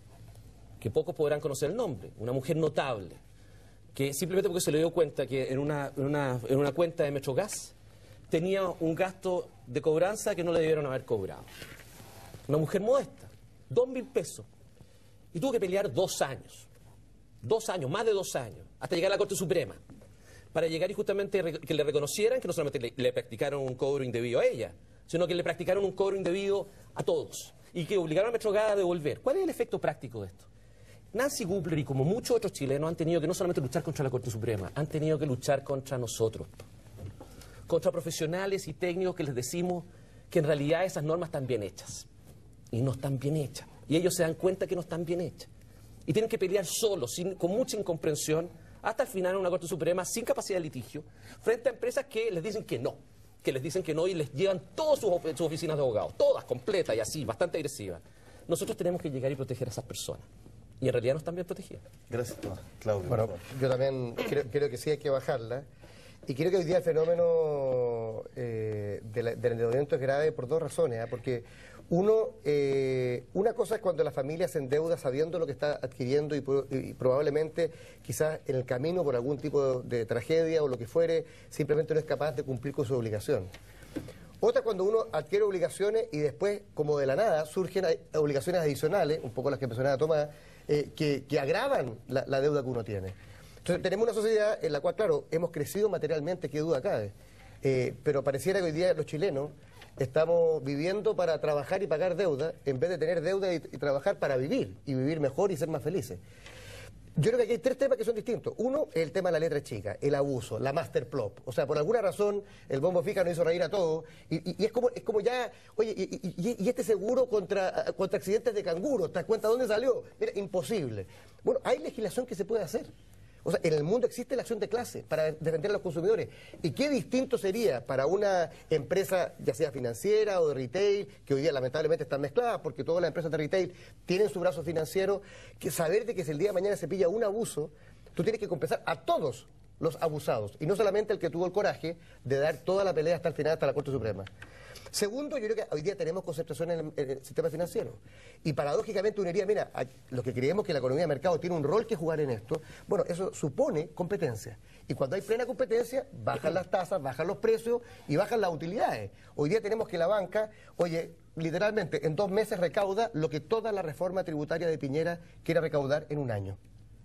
[SPEAKER 4] que pocos podrán conocer el nombre. Una mujer notable, que simplemente porque se le dio cuenta que en una cuenta de Metrogas tenía un gasto de cobranza que no le debieron haber cobrado. Una mujer modesta, 2.000 pesos. Y tuvo que pelear 2 años. 2 años, más de 2 años, hasta llegar a la Corte Suprema, para llegar y justamente que le reconocieran que no solamente le practicaron un cobro indebido a ella, sino que le practicaron un cobro indebido a todos y que obligaron a Metrogas a devolver. ¿Cuál es el efecto práctico de esto? Nancy Gubler y como muchos otros chilenos han tenido que no solamente luchar contra la Corte Suprema, han tenido que luchar contra nosotros, contra profesionales y técnicos que les decimos que en realidad esas normas están bien hechas y no están bien hechas. Y ellos se dan cuenta que no están bien hechas. Y tienen que pelear solos, con mucha incomprensión, hasta el final en una Corte Suprema sin capacidad de litigio, frente a empresas que les dicen que no, y les llevan todas sus oficinas de abogados, todas completas y así, bastante agresivas. Nosotros tenemos que llegar y proteger a esas personas. Y en realidad no están bien protegidas.
[SPEAKER 1] Gracias, Claudio.
[SPEAKER 2] Bueno, yo también creo que sí hay que bajarla. Y creo que hoy día el fenómeno del endeudamiento es grave por 2 razones. Porque una cosa es cuando la familia se endeuda sabiendo lo que está adquiriendo y probablemente quizás en el camino por algún tipo de tragedia o lo que fuere, simplemente no es capaz de cumplir con su obligación. Otra cuando uno adquiere obligaciones y después, como de la nada, surgen obligaciones adicionales, un poco las que mencionaba Tomás, que agravan la deuda que uno tiene. Entonces tenemos una sociedad en la cual, claro, hemos crecido materialmente, qué duda cabe, pero pareciera que hoy día los chilenos estamos viviendo para trabajar y pagar deuda, en vez de tener deuda y trabajar para vivir, y vivir mejor y ser más felices. Yo creo que aquí hay 3 temas que son distintos. Uno es el tema de la letra chica, el abuso, la masterplop. O sea, por alguna razón el Bombo Fica nos hizo reír a todos y es como ya, oye, y este seguro contra accidentes de canguro, ¿te das cuenta dónde salió? Mira, imposible. Bueno, hay legislación que se puede hacer. O sea, en el mundo existe la acción de clase para defender a los consumidores. ¿Y qué distinto sería para una empresa, ya sea financiera o de retail, que hoy día lamentablemente están mezcladas, porque todas las empresas de retail tienen su brazo financiero, que saber de que si el día de mañana se pilla un abuso, tú tienes que compensar a todos los abusados, y no solamente el que tuvo el coraje de dar toda la pelea hasta el final, hasta la Corte Suprema. Segundo, yo creo que hoy día tenemos concentración en el sistema financiero. Y paradójicamente uno diría, mira, los que creemos que la economía de mercado tiene un rol que jugar en esto, bueno, eso supone competencia. Y cuando hay plena competencia, bajan las tasas, bajan los precios y bajan las utilidades. Hoy día tenemos que la banca, oye, literalmente en 2 meses recauda lo que toda la reforma tributaria de Piñera quiere recaudar en un año.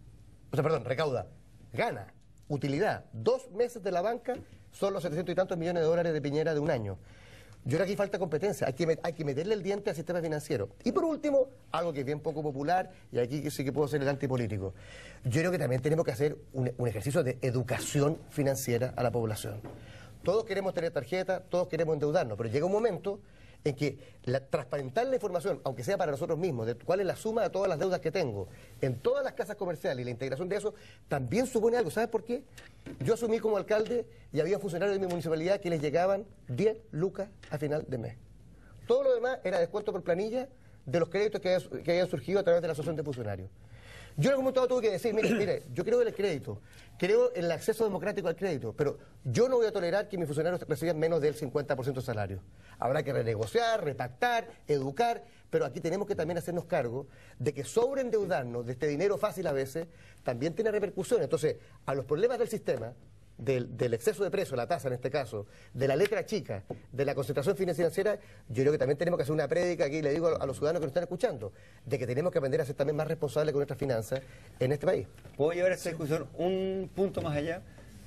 [SPEAKER 2] O sea, perdón, recauda, gana, utilidad. 2 meses de la banca son los 700 y tantos millones de dólares de Piñera de un año. Yo creo que aquí falta competencia, hay que meterle el diente al sistema financiero. Y por último, algo que es bien poco popular, y aquí sí que puedo ser el antipolítico, yo creo que también tenemos que hacer un ejercicio de educación financiera a la población. Todos queremos tener tarjeta, todos queremos endeudarnos, pero llega un momento en que transparentar la información, aunque sea para nosotros mismos, de cuál es la suma de todas las deudas que tengo en todas las casas comerciales y la integración de eso, también supone algo. ¿Sabes por qué? Yo asumí como alcalde y había funcionarios de mi municipalidad que les llegaban 10 lucas a final de mes. Todo lo demás era descuento por planilla de los créditos que habían surgido a través de la asociación de funcionarios. Yo en algún momento tuve que decir, mire, yo creo en el crédito, creo en el acceso democrático al crédito, pero yo no voy a tolerar que mis funcionarios reciban menos del 50% de salario. Habrá que renegociar, repactar, educar, pero aquí tenemos que también hacernos cargo de que sobreendeudarnos de este dinero fácil a veces también tiene repercusiones. Entonces, a los problemas del sistema, del exceso de precio, la tasa en este caso, de la letra chica, de la concentración financiera, yo creo que también tenemos que hacer una prédica aquí, le digo a los ciudadanos que nos están escuchando, de que tenemos que aprender a ser también más responsables con nuestras finanzas en este país.
[SPEAKER 3] ¿Puedo llevar esta discusión un punto más allá?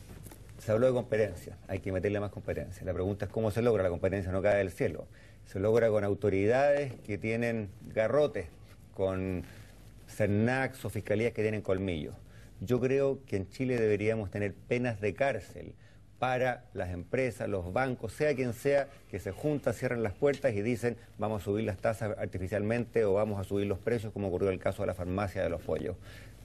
[SPEAKER 3] Se habló de competencia, hay que meterle más competencia. La pregunta es cómo se logra, la competencia no cae del cielo. Se logra con autoridades que tienen garrotes, con CERNACs o fiscalías que tienen colmillos. Yo creo que en Chile deberíamos tener penas de cárcel para las empresas, los bancos, sea quien sea, que se juntan, cierran las puertas y dicen vamos a subir las tasas artificialmente o vamos a subir los precios, como ocurrió en el caso de la farmacia de los pollos.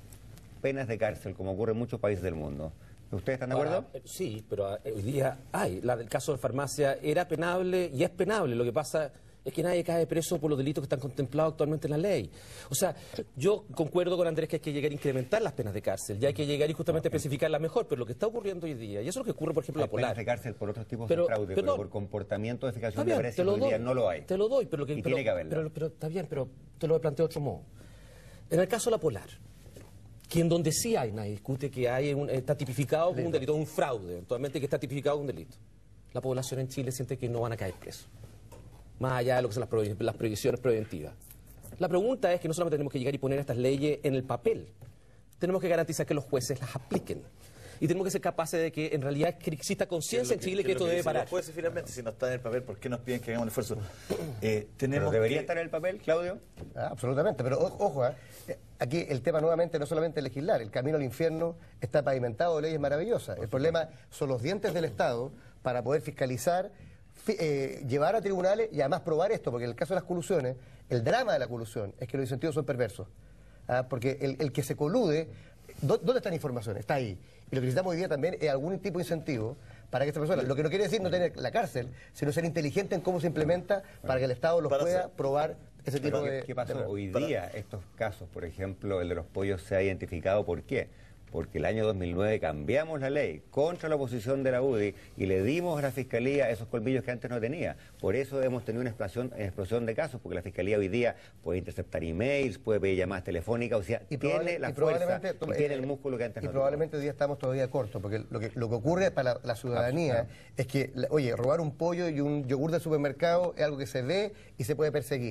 [SPEAKER 3] Penas de cárcel, como ocurre en muchos países del mundo. ¿Ustedes están de acuerdo?
[SPEAKER 4] Sí, pero hoy día hay. El caso de farmacia era penable y es penable. Lo que pasa es que nadie cae preso por los delitos que están contemplados actualmente en la ley. O sea, yo concuerdo con Andrés que hay que llegar a incrementar las penas de cárcel, ya hay que llegar y justamente especificarlas mejor, pero lo que está ocurriendo hoy día, y eso es lo que ocurre, por ejemplo, en la Polar.
[SPEAKER 3] Penas de cárcel por otros tipos de fraude, pero por comportamiento de fijación de precios
[SPEAKER 4] hoy día
[SPEAKER 3] no lo hay.
[SPEAKER 4] Te lo doy, pero
[SPEAKER 3] tiene que haberlo.
[SPEAKER 4] Pero está bien, pero te lo planteo de otro modo. En el caso de la Polar, que en donde sí hay, nadie discute que está tipificado como un delito, un fraude, actualmente que está tipificado como un delito. La población en Chile siente que no van a caer presos, más allá de lo que son las prohibiciones preventivas. La pregunta es que no solamente tenemos que llegar y poner estas leyes en el papel, tenemos que garantizar que los jueces las apliquen. Y tenemos que ser capaces de que en realidad exista conciencia en Chile que esto debe parar.
[SPEAKER 1] Los jueces finalmente, si no está en el papel, ¿por qué nos piden que hagamos un esfuerzo?
[SPEAKER 3] ¿Pero debería estar en el papel, Claudio?
[SPEAKER 2] Absolutamente, pero ojo, aquí el tema nuevamente no solamente legislar, el camino al infierno está pavimentado de leyes maravillosas. El problema son los dientes del Estado para poder fiscalizar, llevar a tribunales y además probar esto, porque en el caso de las colusiones, el drama de la colusión es que los incentivos son perversos. Porque el que se colude, ¿dónde está la información? Está ahí. Y lo que necesitamos hoy día también es algún tipo de incentivo para que esta persona, lo que no quiere decir no tener la cárcel, sino ser inteligente en cómo se implementa para que el Estado los pueda probar ese tipo de...
[SPEAKER 3] ¿Qué pasó? Hoy día estos casos, por ejemplo, el de los pollos se ha identificado. ¿Por qué? Porque el año 2009 cambiamos la ley contra la oposición de la UDI y le dimos a la Fiscalía esos colmillos que antes no tenía. Por eso hemos tenido una explosión de casos, porque la Fiscalía hoy día puede interceptar emails, puede pedir llamadas telefónicas, o sea, tiene la fuerza y tiene el músculo que antes no tenía.
[SPEAKER 2] Y probablemente hoy día estamos todavía cortos, porque lo que ocurre para la ciudadanía es que, oye, robar un pollo y un yogur del supermercado es algo que se ve y se puede perseguir.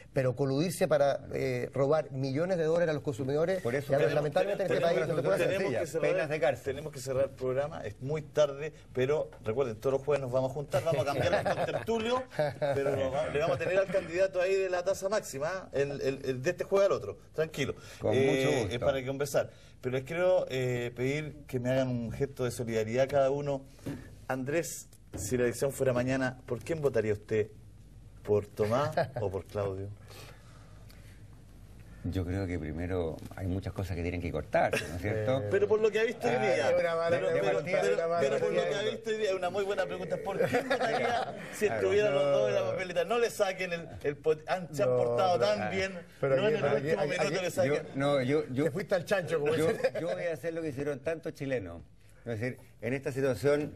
[SPEAKER 2] pero coludirse para robar millones de dólares a los consumidores,
[SPEAKER 3] Por eso
[SPEAKER 2] lamentablemente en este país no se puede hacer.
[SPEAKER 3] penas de cárcel.
[SPEAKER 1] Tenemos que cerrar el programa, es muy tarde, pero recuerden, todos los jueves nos vamos a juntar, vamos a cambiar el contertulio, pero le vamos a tener al candidato ahí de la tasa máxima, el de este jueves al otro, tranquilo.
[SPEAKER 3] Con mucho gusto.
[SPEAKER 1] Es para conversar. Pero les quiero pedir que me hagan un gesto de solidaridad cada uno. Andrés, si la elección fuera mañana, ¿por quién votaría usted? ¿Por Tomás o por Claudio?
[SPEAKER 3] Yo creo que primero hay muchas cosas que tienen que cortarse, ¿no es cierto?
[SPEAKER 1] Pero por lo que ha visto hoy día, pero por lo que ha
[SPEAKER 2] visto
[SPEAKER 1] visto hoy día, es una muy buena pregunta. ¿Por qué votaría si estuvieran los dos en la papeleta? No le saquen se han portado tan bien,
[SPEAKER 2] pero
[SPEAKER 1] no en el último minuto le saquen.
[SPEAKER 2] Te fuiste al chancho, como
[SPEAKER 3] yo voy a hacer lo que hicieron tantos chilenos. Es decir, en esta situación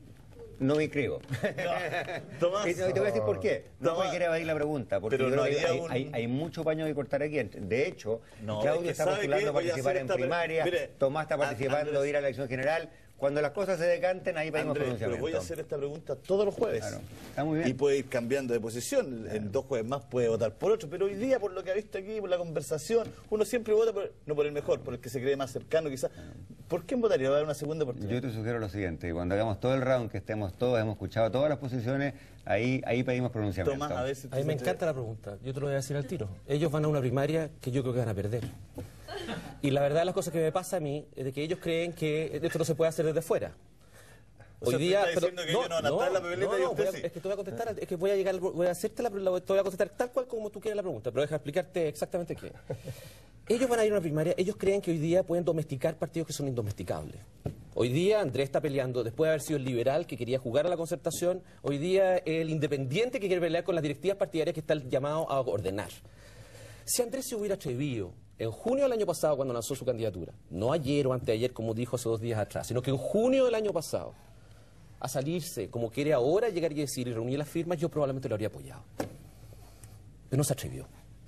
[SPEAKER 3] no me inscribo.
[SPEAKER 1] Tomás,
[SPEAKER 3] Y te voy a decir por qué. No
[SPEAKER 1] Tomás,
[SPEAKER 3] me quiere evadir la pregunta, porque
[SPEAKER 1] pero
[SPEAKER 3] yo
[SPEAKER 1] no
[SPEAKER 3] creo que
[SPEAKER 1] había
[SPEAKER 3] hay mucho paño que cortar aquí. De hecho,
[SPEAKER 1] No,
[SPEAKER 3] Claudio
[SPEAKER 1] es que
[SPEAKER 3] está
[SPEAKER 1] ¿sabe
[SPEAKER 3] postulando
[SPEAKER 1] qué?
[SPEAKER 3] a
[SPEAKER 1] Voy a
[SPEAKER 3] participar
[SPEAKER 1] hacer
[SPEAKER 3] en
[SPEAKER 1] esta
[SPEAKER 3] primaria,
[SPEAKER 1] mire,
[SPEAKER 3] Tomás está participando
[SPEAKER 1] Andrés,
[SPEAKER 3] de ir a la elección general. Cuando las cosas se decanten, ahí pedimos
[SPEAKER 1] Andrés, pero
[SPEAKER 3] pronunciamiento.
[SPEAKER 1] voy a hacer esta pregunta todos los jueves.
[SPEAKER 3] Claro, está muy bien.
[SPEAKER 1] Y puede ir cambiando de posición. En 2 jueves más puede votar por otro. Pero hoy día, por lo que ha visto aquí, por la conversación, uno siempre vota no por el mejor, por el que se cree más cercano quizás. ¿Por quién votaría? ¿Va a dar una segunda oportunidad?
[SPEAKER 3] Yo te sugiero lo siguiente, cuando hagamos todo el round, que estemos todos, hemos escuchado todas las posiciones, ahí pedimos pronunciamiento.
[SPEAKER 1] Tomás, a ver si
[SPEAKER 4] A mí me encanta la pregunta, yo te lo voy a decir al tiro. Ellos van a una primaria que yo creo que van a perder. Y la verdad de las cosas que me pasa a mí es de que ellos creen que esto no se puede hacer desde fuera.
[SPEAKER 1] O sea,
[SPEAKER 4] Hoy día,
[SPEAKER 1] ¿tú estás diciendo que ellos no van a estar en la papeleta y usted sí?
[SPEAKER 4] es que te voy a contestar, es que voy a llegar, voy a hacerte te voy a contestar tal cual como tú quieras la pregunta, pero deja explicarte exactamente qué. Ellos van a ir a una primaria, ellos creen que hoy día pueden domesticar partidos que son indomesticables. Hoy día Andrés está peleando, después de haber sido el liberal que quería jugar a la concertación, hoy día el independiente que quiere pelear con las directivas partidarias que está llamado a ordenar. Si Andrés se hubiera atrevido en junio del año pasado cuando lanzó su candidatura, no ayer o anteayer como dijo hace 2 días atrás, sino que en junio del año pasado, a salirse como quiere ahora llegar y decir y reunir las firmas, yo probablemente lo habría apoyado. Pero no se atrevió.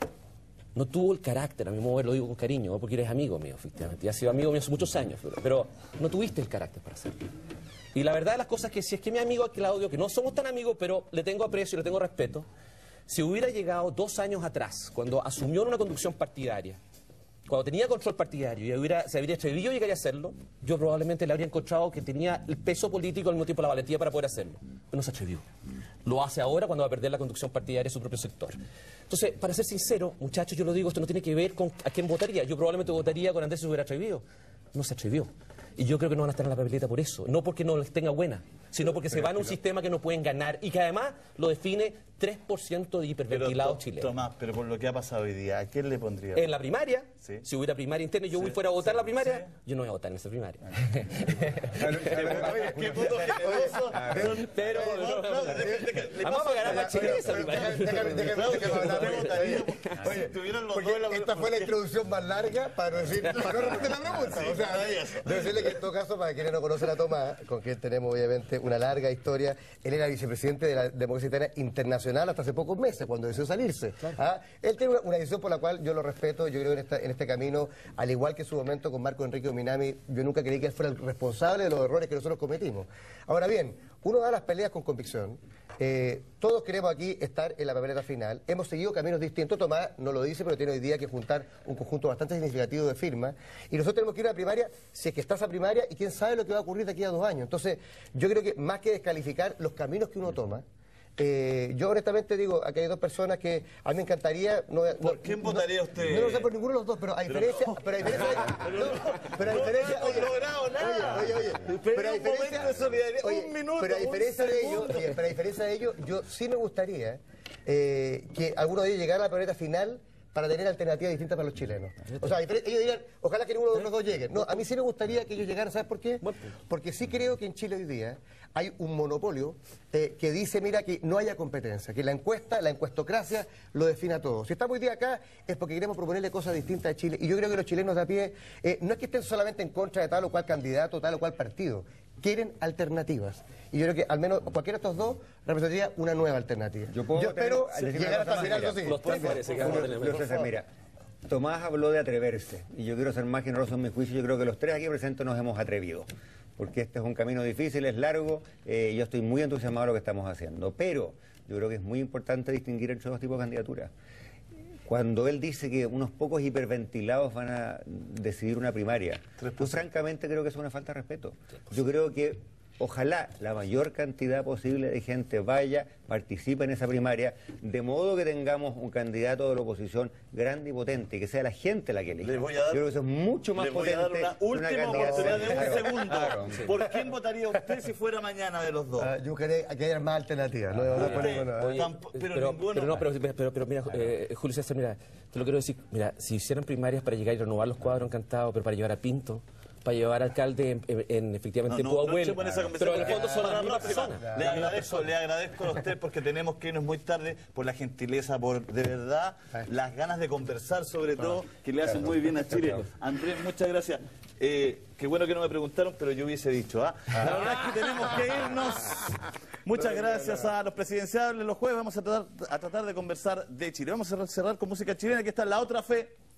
[SPEAKER 4] No tuvo el carácter, a mi modo de ver, lo digo con cariño, porque eres amigo mío, efectivamente, y has sido amigo mío hace muchos años, pero no tuviste el carácter para hacerlo. Y la verdad de las cosas es que si es que mi amigo Claudio, que no somos tan amigos, pero le tengo aprecio y le tengo respeto, si hubiera llegado 2 años atrás, cuando asumió en una conducción partidaria, cuando tenía control partidario y se habría atrevido a llegar a hacerlo, yo probablemente le habría encontrado que tenía el peso político al mismo tiempo la valentía para poder hacerlo. Pero no se atrevió. Lo hace ahora cuando va a perder la conducción partidaria de su propio sector. Entonces, para ser sincero, muchachos, yo lo digo, esto no tiene que ver con a quién votaría. Yo probablemente votaría con Andrés si se hubiera atrevido. No se atrevió. Y yo creo que no van a estar en la papeleta por eso. No porque no les tenga buena, sino porque se van a un sistema que no pueden ganar y que además lo define 3% de hiperventilados chilenos.
[SPEAKER 1] Tomás, pero por lo que ha pasado hoy día, ¿a quién le pondría?
[SPEAKER 4] En la primaria,
[SPEAKER 1] Sí.
[SPEAKER 4] si hubiera primaria interna y yo fuera a votar la primaria, yo no voy a votar en esa primaria.
[SPEAKER 1] Oye, qué puto generoso.
[SPEAKER 4] Pero vamos a ganar más Chile esa primaria.
[SPEAKER 2] Déjame hablar. Oye,
[SPEAKER 1] Tuvieron los
[SPEAKER 2] porque
[SPEAKER 1] dos en la
[SPEAKER 2] esta fue la introducción más larga para no responder la pregunta. O sea, debo decirle que en todo caso, para quienes no conocen a Tomás, con quien tenemos obviamente una larga historia, él era vicepresidente de la Democracia Cristiana Internacional hasta hace pocos meses, cuando decidió salirse. ¿Ah? Él tiene una decisión por la cual yo lo respeto. Yo creo que en este camino, al igual que en su momento con Marco Enrique Ominami, yo nunca creí que él fuera el responsable de los errores que nosotros cometimos. Ahora bien, uno da las peleas con convicción. Todos queremos aquí estar en la papeleta final. Hemos seguido caminos distintos. Tomás no lo dice, pero tiene hoy día que juntar un conjunto bastante significativo de firmas. Y nosotros tenemos que ir a la primaria, si es que está esa primaria, y quién sabe lo que va a ocurrir de aquí a 2 años. Entonces, yo creo que más que descalificar los caminos que uno toma, yo honestamente digo, aquí hay 2 personas que a mí me encantaría...
[SPEAKER 1] ¿Por quién votaría usted?
[SPEAKER 2] No lo sé por ninguno de los 2, pero a diferencia... Pero a diferencia...
[SPEAKER 1] No hemos logrado nada.
[SPEAKER 2] Oye,
[SPEAKER 1] pero a diferencia de solidaridad, un minuto,
[SPEAKER 2] pero a diferencia de
[SPEAKER 1] segundo.
[SPEAKER 2] ello, yo sí me gustaría que alguno de ellos llegara a la papeleta final para tener alternativas distintas para los chilenos. O sea, ellos dirían, ojalá que ninguno de los 2 llegue. No, a mí sí me gustaría que ellos llegaran, ¿sabes por qué? Porque sí creo que en Chile hoy día hay un monopolio que dice, mira, que no haya competencia, que la encuestocracia lo defina todo. Si estamos hoy día acá es porque queremos proponerle cosas distintas a Chile. Y yo creo que los chilenos de a pie no es que estén solamente en contra de tal o cual candidato, tal o cual partido. Quieren alternativas. Y yo creo que al menos cualquiera de estos 2 representaría una nueva alternativa. Yo espero llegar hasta el final, eso sí.
[SPEAKER 4] Los 3 parece que vamos a tener.
[SPEAKER 3] César, mira, Tomás habló de atreverse, y yo quiero ser más generoso en mi juicio. Yo creo que los 3 aquí presentes nos hemos atrevido, porque este es un camino difícil, es largo, yo estoy muy entusiasmado de lo que estamos haciendo, pero yo creo que es muy importante distinguir entre 2 tipos de candidaturas. cuando él dice que unos pocos hiperventilados van a decidir una primaria, yo francamente creo que es una falta de respeto. Yo creo que ojalá la mayor cantidad posible de gente vaya, participe en esa primaria, de modo que tengamos un candidato de la oposición grande y potente, que sea la gente la que elija. Yo creo que eso es mucho más potente.
[SPEAKER 1] Les voy a dar una última oportunidad de un segundo.
[SPEAKER 3] Claro.
[SPEAKER 1] ¿Por quién votaría usted si fuera mañana de los dos?
[SPEAKER 2] Yo creo que hay más alternativas. No,
[SPEAKER 4] Pero mira, Julio César, mira, te lo quiero decir, mira, si hicieran primarias para llegar y renovar los cuadros, encantado, pero para llevar a Pinto, para llevar alcalde efectivamente Pudahuel, pero en el fondo son las mismas personas.
[SPEAKER 1] Le agradezco a usted porque tenemos que irnos muy tarde por la gentileza, por de verdad las ganas de conversar, sobre todo, que le hacen muy bien a Chile. Andrés, muchas gracias. Qué bueno que no me preguntaron, pero yo hubiese dicho, La verdad es que tenemos que irnos. Muchas gracias a los presidenciables. Los jueves vamos a tratar de conversar de Chile. Vamos a cerrar con música chilena, que está en La Otra Fe.